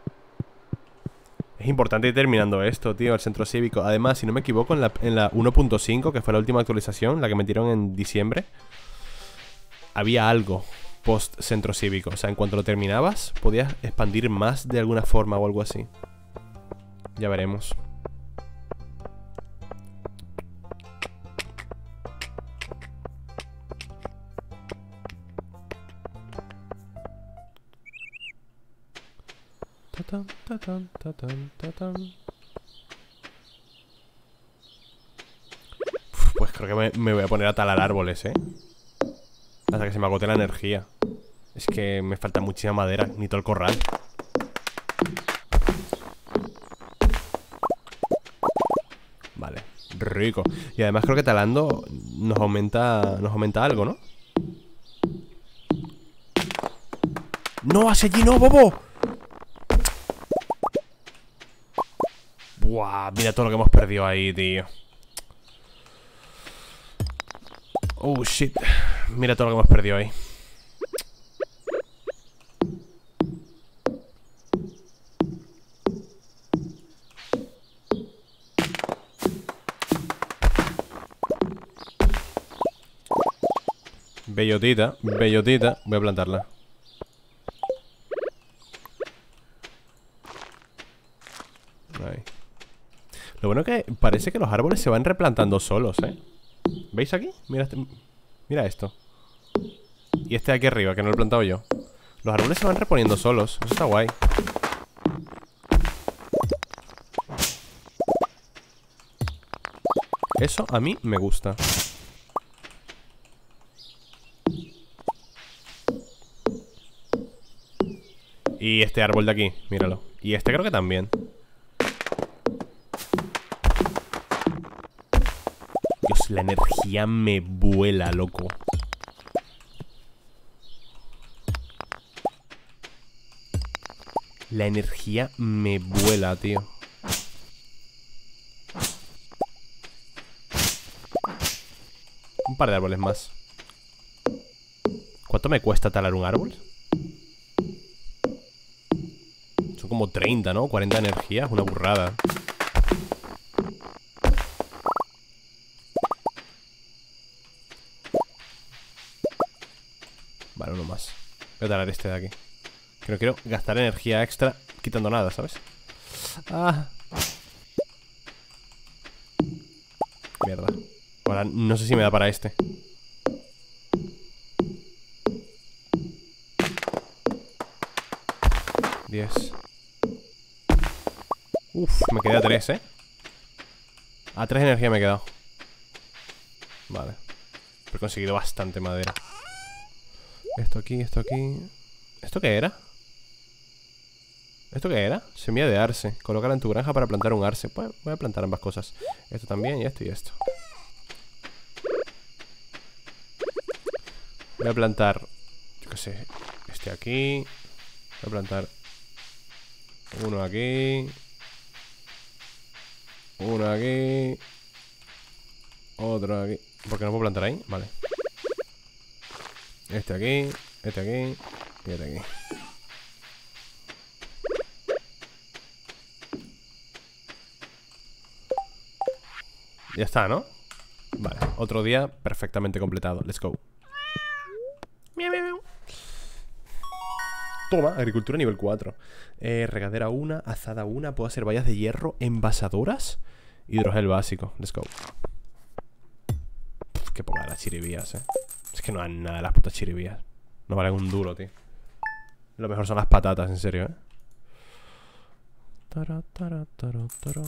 Es importante ir terminando esto, tío, el centro cívico. Además, si no me equivoco, en la, en la uno punto cinco, que fue la última actualización, la que metieron en diciembre, había algo post centro cívico. O sea, en cuanto lo terminabas, podías expandir más de alguna forma o algo así. Ya veremos. Tan, ta, tan, ta, tan, ta, tan. Uf, pues creo que me, me voy a poner a talar árboles, ¿eh? Hasta que se me agote la energía. Es que me falta muchísima madera. Ni todo el corral. Vale, rico. Y además creo que talando nos aumenta, nos aumenta algo, ¿no? ¡No, hacia allí no, bobo! Buah, mira todo lo que hemos perdido ahí, tío. Oh, shit. Mira todo lo que hemos perdido ahí. Bellotita, bellotita. Voy a plantarla. Ahí. Lo bueno que parece que los árboles se van replantando solos, ¿eh? ¿Veis aquí? Mira, este, mira esto. Y este de aquí arriba, que no lo he plantado yo. Los árboles se van reponiendo solos. Eso está guay. Eso a mí me gusta. Y este árbol de aquí, míralo. Y este creo que también. Dios, la energía me vuela, loco. La energía me vuela, tío. Un par de árboles más. ¿Cuánto me cuesta talar un árbol? Son como treinta, ¿no? cuarenta energías, una burrada. Vale, uno más. Voy a talar este de aquí. Que no quiero gastar energía extra quitando nada, ¿sabes? Ah. Mierda. Ahora no sé si me da para este. diez. Uf, me quedé a tres, ¿eh? A tres energía me he quedado. Vale. Pero he conseguido bastante madera. Esto aquí, esto aquí. ¿Esto qué era? ¿Esto qué era? Semilla de arce. Colócala en tu granja para plantar un arce. Pues voy a plantar ambas cosas. Esto también, y esto y esto. Voy a plantar, yo qué sé, este aquí. Voy a plantar uno aquí. Uno aquí. Otro aquí. ¿Por qué no puedo plantar ahí? Vale. Este aquí, este aquí y este aquí. Ya está, ¿no? Vale, otro día perfectamente completado. Let's go. Toma, agricultura nivel cuatro. eh, Regadera una, azada una. Puedo hacer vallas de hierro, envasadoras. Hidrogel básico, let's go. Pff, qué poca las chiribías, eh. Es que no dan nada las putas chiribías. No valen un duro, tío. Lo mejor son las patatas, en serio, eh. Tara, tara, tara, tara.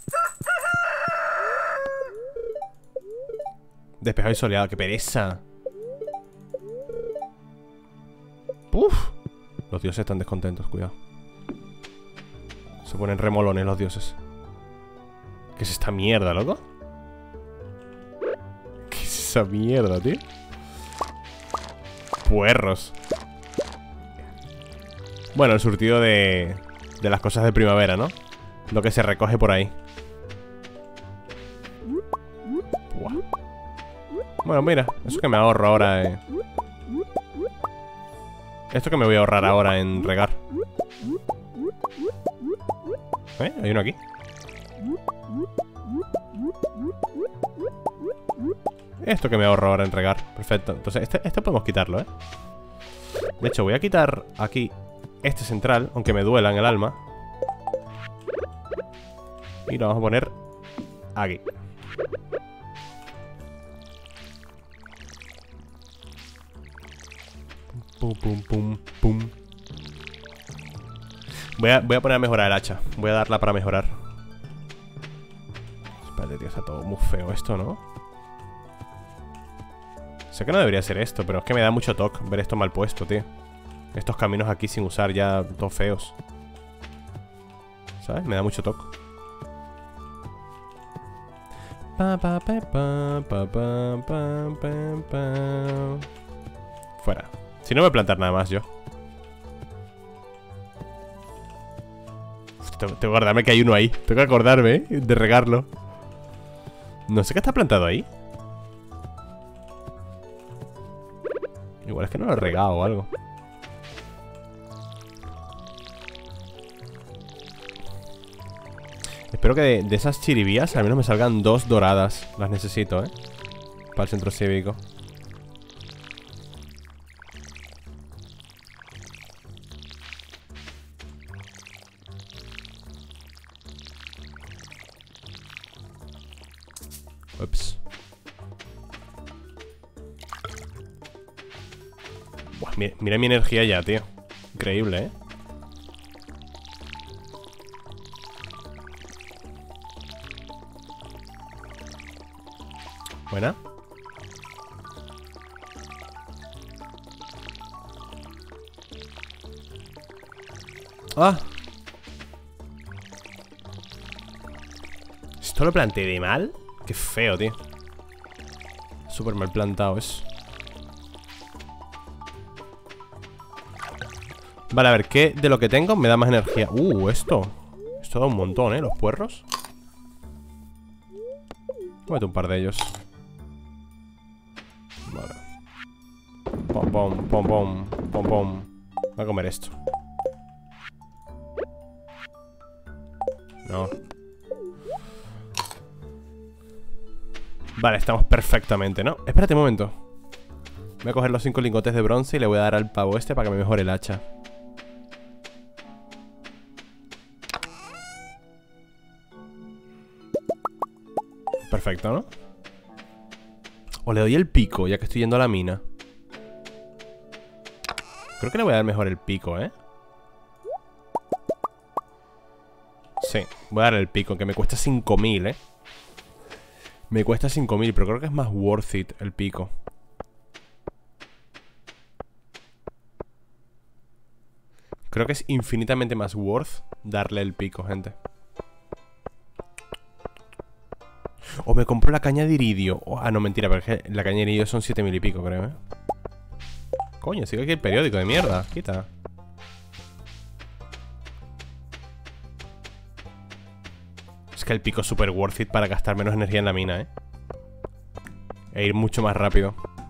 Despejado y soleado, qué pereza. Uf. Los dioses están descontentos, cuidado. Se ponen remolones los dioses. ¿Qué es esta mierda, loco? ¿Qué es esa mierda, tío? Puerros. Bueno, el surtido de... de las cosas de primavera, ¿no? Lo que se recoge por ahí. Buah. Bueno, mira, eso que me ahorro ahora, eh. Esto que me voy a ahorrar ahora en regar. ¿Eh? Hay uno aquí. Esto que me ahorro ahora en regar. Perfecto. Entonces, este, este podemos quitarlo, ¿eh? De hecho, voy a quitar aquí este central, aunque me duela en el alma. Y lo vamos a poner aquí. Pum, pum, pum, pum. Voy a, voy a poner a mejorar el hacha. Voy a darla para mejorar. Espérate, tío, está todo muy feo esto, ¿no? Sé que no debería ser esto, pero es que me da mucho toque ver esto mal puesto, tío. Estos caminos aquí sin usar ya todos feos. ¿Sabes? Me da mucho toque. Pa, pa, pa, pa, pa, pa, pa, pa, pa. Fuera. Si no, me voy a plantar nada más yo. Uf, tengo, tengo que acordarme que hay uno ahí. Tengo que acordarme, ¿eh? De regarlo. No sé qué está plantado ahí. Igual es que no lo he regado o algo. Espero que de, de esas chiribías al menos me salgan dos doradas. Las necesito, ¿eh? Para el centro cívico. Ups. Buah, mira, mira mi energía ya, tío. Increíble, ¿eh? Buena. ¡Ah! ¿Esto lo planté de mal? Qué feo, tío. Súper mal plantado eso. Vale, a ver, ¿qué de lo que tengo me da más energía? Uh, esto. Esto da un montón, ¿eh? Los puerros. Voy a meter un par de ellos. Vale. Pom, pom, pom, pom, pom, pom. Voy a comer esto. No. Vale, estamos perfectamente, ¿no? Espérate un momento. Voy a coger los cinco lingotes de bronce y le voy a dar al pavo este para que me mejore el hacha. Perfecto, ¿no? O le doy el pico, ya que estoy yendo a la mina. Creo que le voy a dar mejor el pico, ¿eh? Sí, voy a dar el pico, que me cuesta cinco mil, ¿eh? Me cuesta cinco mil, pero creo que es más worth it el pico. Creo que es infinitamente más worth darle el pico, gente. O me compro la caña de iridio. Oh, ah, no, mentira, pero es que la caña de iridio son siete mil y pico, creo, ¿eh? Coño, sigue aquí el periódico de mierda. Quita. Es que el pico es super worth it para gastar menos energía en la mina, ¿eh? E ir mucho más rápido.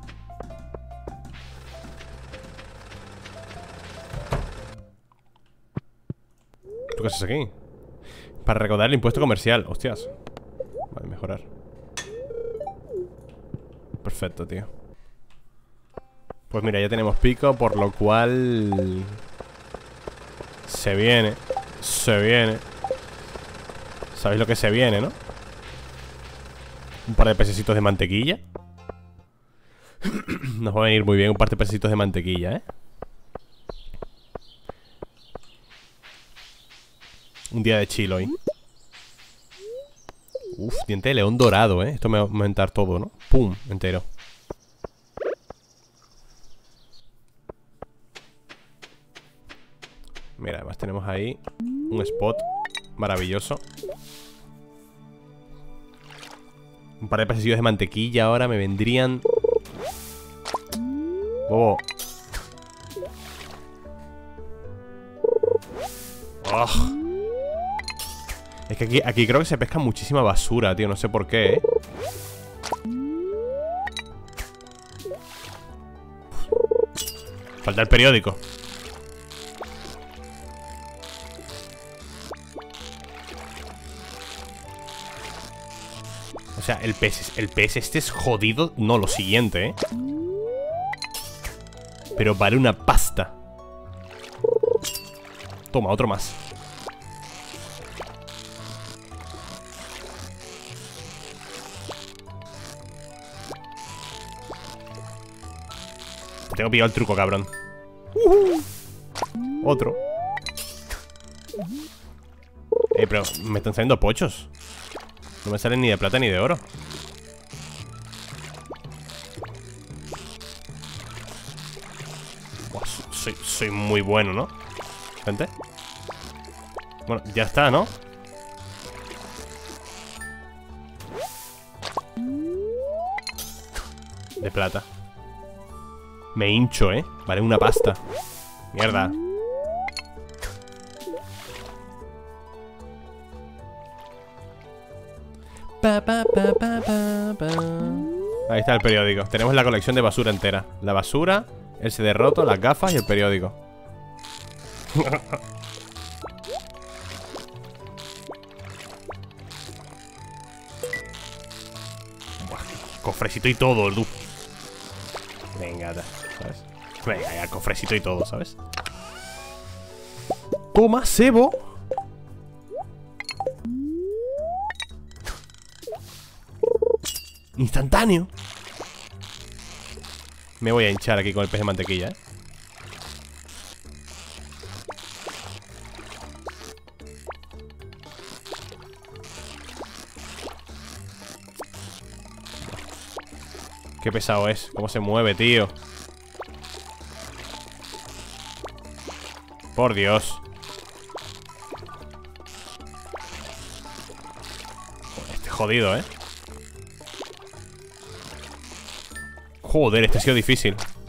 ¿Tú qué haces aquí? Para recaudar el impuesto comercial. Hostias. Vale, mejorar. Perfecto, tío. Pues mira, ya tenemos pico, por lo cual... Se viene. Se viene. ¿Sabéis lo que se viene, no? Un par de pececitos de mantequilla. Nos va a venir muy bien un par de pececitos de mantequilla, ¿eh? Un día de chill hoy. Uf, diente de león dorado, ¿eh? Esto me va a aumentar todo, ¿no? Pum, entero. Mira, además tenemos ahí un spot maravilloso. Un par de pasecillos de mantequilla ahora me vendrían. Bobo. Oh. Es que aquí, aquí creo que se pesca muchísima basura, tío. No sé por qué, ¿eh? Falta el periódico. O sea, el pez, el pez este es jodido. No, lo siguiente, ¿eh? Pero vale una pasta. Toma, otro más. Tengo pillado el truco, cabrón. uh-huh. Otro. Eh, pero me están saliendo pochos. No me salen ni de plata ni de oro. Buah, soy, soy muy bueno, ¿no? Gente. Bueno, ya está, ¿no? De plata. Me hincho, ¿eh? Vale una pasta. Mierda. Pa, pa, pa, pa, pa, pa. Ahí está el periódico. Tenemos la colección de basura entera. La basura, el C D roto, las gafas y el periódico. Buah, cofrecito y todo, tú. Venga, ¿sabes? Venga, ya, cofrecito y todo, ¿sabes? Toma, cebo. Instantáneo. Me voy a hinchar aquí con el pez de mantequilla, ¿eh? Qué pesado es. Cómo se mueve, tío. Por Dios. Este jodido, ¿eh? Joder, este ha sido difícil.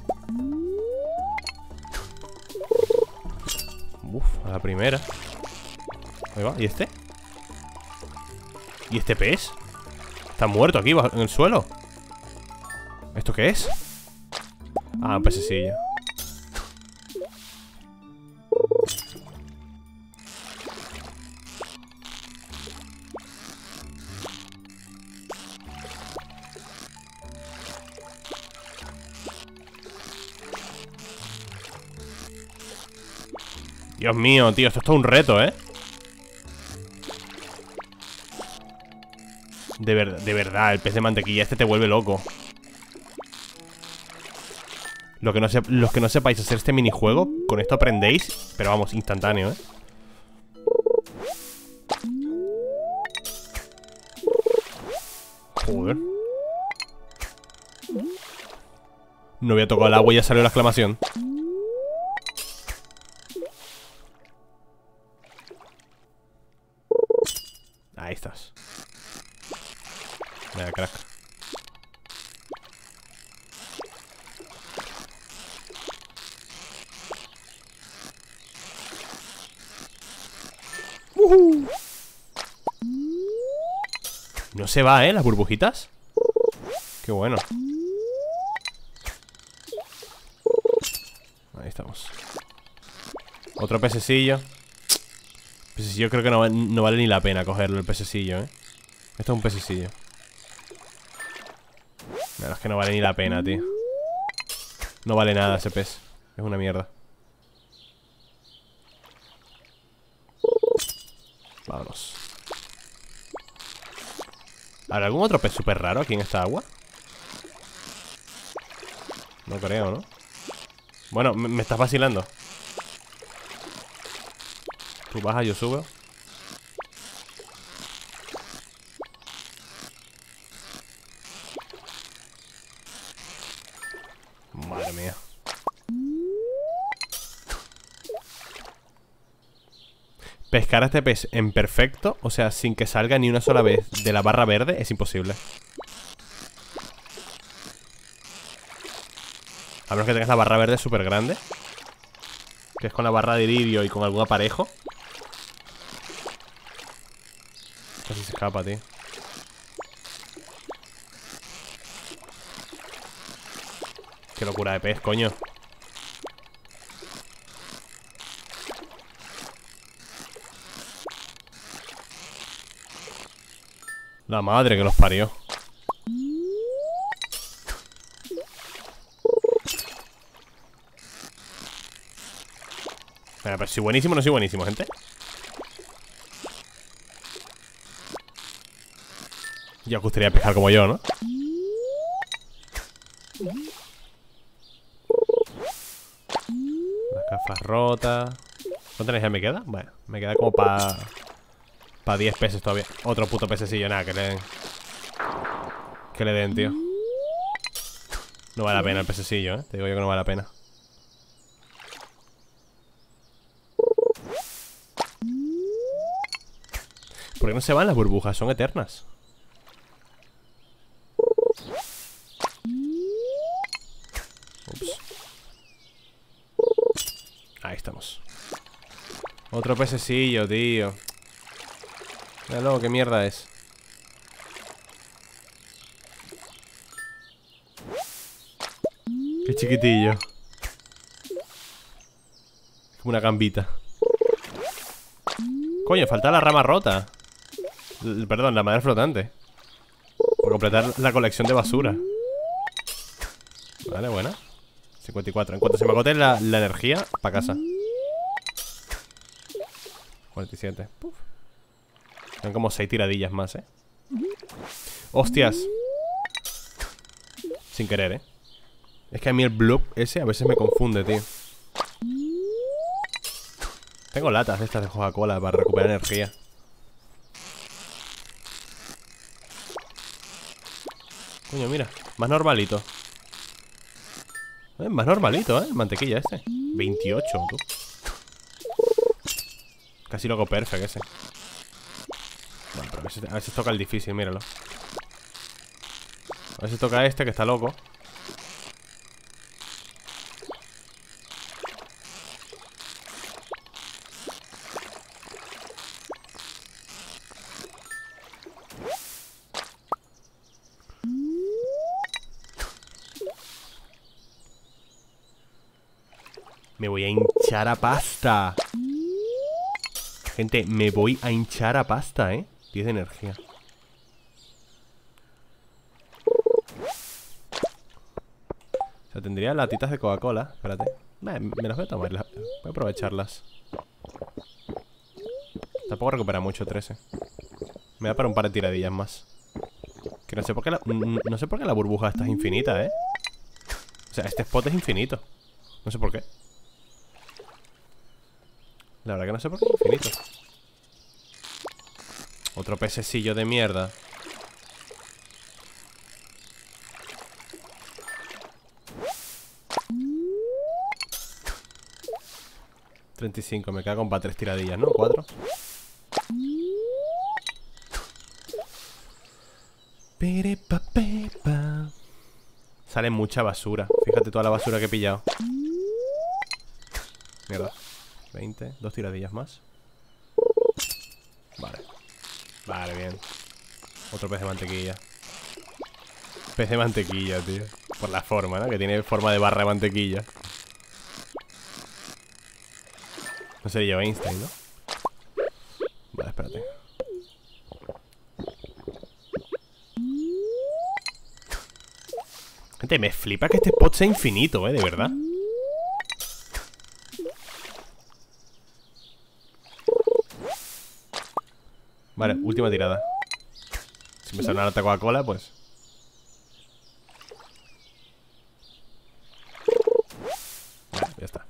Uf, a la primera. Ahí va, ¿y este? ¿Y este pez? Está muerto aquí, en el suelo. ¿Esto qué es? Ah, un pececillo. Dios mío, tío, esto es todo un reto, ¿eh? De, ver de verdad, el pez de mantequilla este te vuelve loco. Lo que no se Los que no sepáis hacer este minijuego, con esto aprendéis, pero vamos, instantáneo, ¿eh? Joder. No había tocado el agua y ya salió la exclamación. Ahí estás. Venga, crack. Uh-huh. No se va, ¿eh? Las burbujitas. Qué bueno. Ahí estamos. Otro pececillo. Pececillo creo que no, no vale ni la pena cogerlo, el pececillo, ¿eh? Esto es un pececillo. No, es que no vale ni la pena, tío. No vale nada ese pez. Es una mierda. Vámonos. ¿Habrá algún otro pez súper raro aquí en esta agua? No creo, ¿no? Bueno, me, me estás vacilando. Tú bajas, yo subo. Madre mía. Pescar a este pez en perfecto, o sea, sin que salga ni una sola vez de la barra verde, es imposible. A menos que tengas la barra verde súper grande, que es con la barra de iridio y con algún aparejo. Casi se escapa, tío. Qué locura de pez, coño. La madre que los parió. Venga, pero si buenísimo no soy buenísimo, gente. Ya os gustaría pescar como yo, ¿no? Las gafas rotas. ¿Cuánta energía me queda? Bueno, me queda como para Para diez peces todavía. Otro puto pececillo, nada, que le den. Que le den, tío. No vale la pena el pececillo, eh. Te digo yo que no vale la pena. ¿Por qué no se van las burbujas? Son eternas. Ups. Ahí estamos. Otro pececillo, tío. Míralo, qué mierda es. Qué chiquitillo. Como una gambita. Coño, falta la rama rota. L- Perdón, la madera flotante. Por completar la colección de basura. Vale, buena. cincuenta y cuatro. En cuanto se me agote la, la energía, para casa. cuarenta y siete. Puf. Son como seis tiradillas más, eh. Hostias. Sin querer, eh. Es que a mí el blob ese a veces me confunde, tío. Tengo latas de estas de Coca-Cola para recuperar energía. Coño, mira, más normalito. eh, Más normalito, eh, el mantequilla este. veintiocho, tú. Casi loco perfect ese. Bueno, pero a veces, a veces toca el difícil, míralo. A veces toca este que está loco. Me voy a hinchar a pasta. Gente, me voy a hinchar a pasta, eh. diez de energía. O sea, tendría latitas de Coca-Cola. Espérate. Me, me las voy a tomar. Las, voy a aprovecharlas. Tampoco recupera mucho, trece. Me da para un par de tiradillas más. Que no sé por qué la, no sé por qué la burbuja esta es infinita, eh. O sea, este spot es infinito. No sé por qué. La verdad que no sé por qué es infinito. Otro pececillo de mierda. treinta y cinco, me queda con para tres tiradillas, ¿no? cuatro. Sale mucha basura. Fíjate toda la basura que he pillado. Mierda. veinte, dos tiradillas más. Vale. Vale, bien. Otro pez de mantequilla. Pez de mantequilla, tío. Por la forma, ¿no? Que tiene forma de barra de mantequilla. No sería yo Einstein, ¿no? Vale, espérate. Gente, me flipa que este spot sea infinito, ¿eh? De verdad. Vale, última tirada. Si me sale una lata de Coca-Cola, pues... Vale, ya está.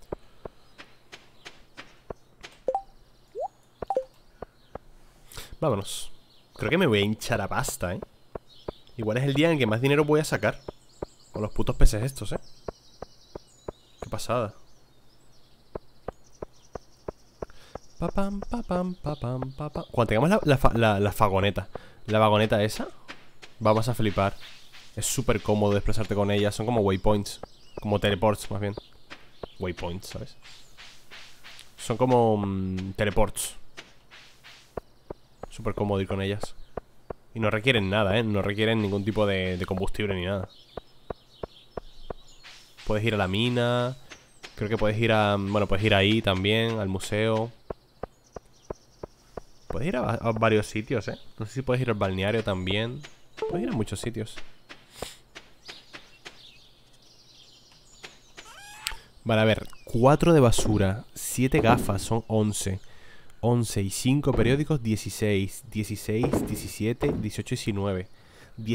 Vámonos. Creo que me voy a hinchar a pasta, ¿eh? Igual es el día en que más dinero voy a sacar. Con los putos peces estos, ¿eh? Qué pasada. Pa pam, pa pam, pa pam, pa pam. Cuando tengamos la, la, la, la fagoneta, la vagoneta esa, vamos a flipar. Es súper cómodo desplazarte con ella. Son como waypoints. Como teleports, más bien. Waypoints, ¿sabes? Son como mmm, teleports. Súper cómodo ir con ellas. Y no requieren nada, ¿eh? No requieren ningún tipo de, de combustible ni nada. Puedes ir a la mina. Creo que puedes ir a... Bueno, puedes ir ahí también, al museo. Puedes ir a, a varios sitios, ¿eh? No sé si puedes ir al balneario también. Puedes ir a muchos sitios. Vale, a ver. cuatro de basura. siete gafas, son once. once y cinco periódicos, dieciséis. dieciséis, diecisiete, dieciocho, diecinueve.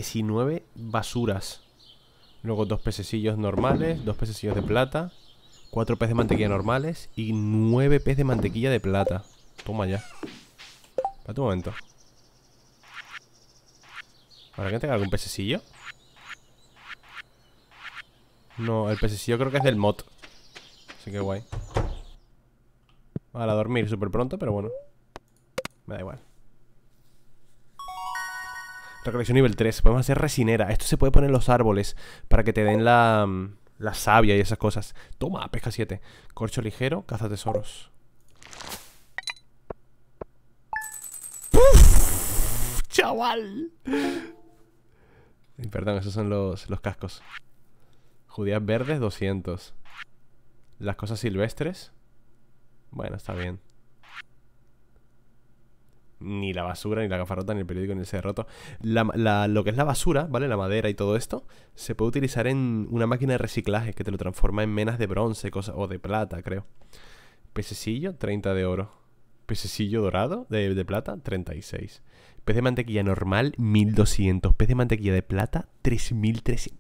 diecinueve basuras. Luego dos pececillos normales, dos pececillos de plata. Cuatro pez de mantequilla normales y nueve pez de mantequilla de plata. Toma ya. Espérate un momento. ¿Habrá que tenga algún pececillo? No, el pececillo creo que es del mod. Así que guay. Vale, a dormir súper pronto, pero bueno. Me da igual. Recolección nivel tres. Podemos hacer resinera. Esto se puede poner en los árboles para que te den la, la savia y esas cosas. Toma, pesca siete. Corcho ligero, caza tesoros. ¡Puf! ¡Chaval! Perdón, esos son los, los cascos. Judías verdes, doscientos. Las cosas silvestres. Bueno, está bien. Ni la basura, ni la gafarrota, ni el periódico, ni el cerroto. la, la, Lo que es la basura, ¿vale? La madera y todo esto se puede utilizar en una máquina de reciclaje que te lo transforma en menas de bronce, cosa, o de plata, creo. Pececillo, treinta de oro. Pececillo dorado, de, de plata, treinta y seis. Pez de mantequilla normal, mil doscientos. Pez de mantequilla de plata, tres mil trescientos.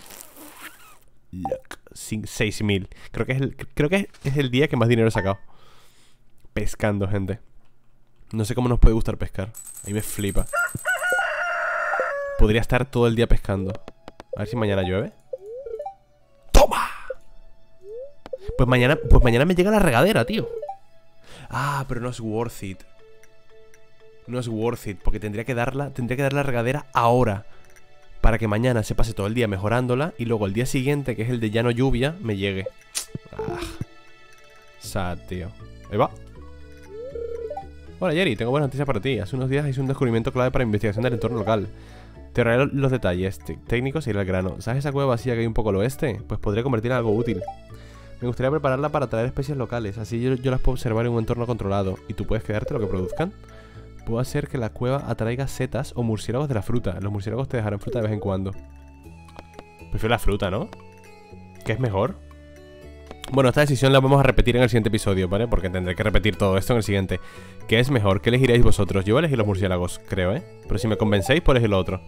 seis mil. Creo que, es el, creo que es el día que más dinero he sacado pescando, gente. No sé cómo nos puede gustar pescar. A mí me flipa. Podría estar todo el día pescando. A ver si mañana llueve. ¡Toma! Pues mañana, pues mañana me llega la regadera, tío. Ah, pero no es worth it. No es worth it, porque tendría que darla, tendría que dar la regadera ahora, para que mañana se pase todo el día mejorándola y luego el día siguiente, que es el de ya no lluvia, me llegue. Ah, sad, tío. Ahí va. Hola Jerry, tengo buenas noticias para ti. Hace unos días hice un descubrimiento clave para investigación del entorno local. Te traeré los detalles técnicos y ir al grano. ¿Sabes esa cueva vacía que hay un poco al oeste? Pues podría convertirla en algo útil. Me gustaría prepararla para traer especies locales. Así yo, yo las puedo observar en un entorno controlado. Y tú puedes quedarte lo que produzcan. Puedo hacer que la cueva atraiga setas o murciélagos de la fruta. Los murciélagos te dejarán fruta de vez en cuando. Prefiero la fruta, ¿no? ¿Qué es mejor? Bueno, esta decisión la vamos a repetir en el siguiente episodio, ¿vale? Porque tendré que repetir todo esto en el siguiente. ¿Qué es mejor? ¿Qué elegiréis vosotros? Yo voy a elegir los murciélagos, creo, ¿eh? Pero si me convencéis, pues elegir lo otro.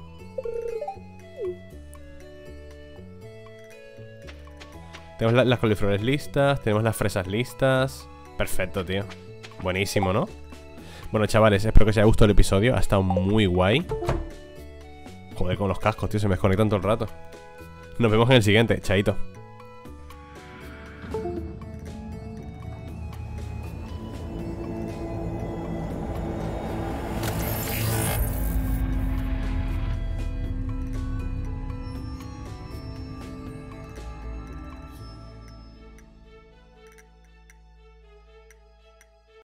Tenemos la, las coliflores listas. Tenemos las fresas listas. Perfecto, tío. Buenísimo, ¿no? Bueno, chavales, espero que os haya gustado el episodio. Ha estado muy guay. Joder, con los cascos, tío, se me desconectan todo el rato. Nos vemos en el siguiente, chaito.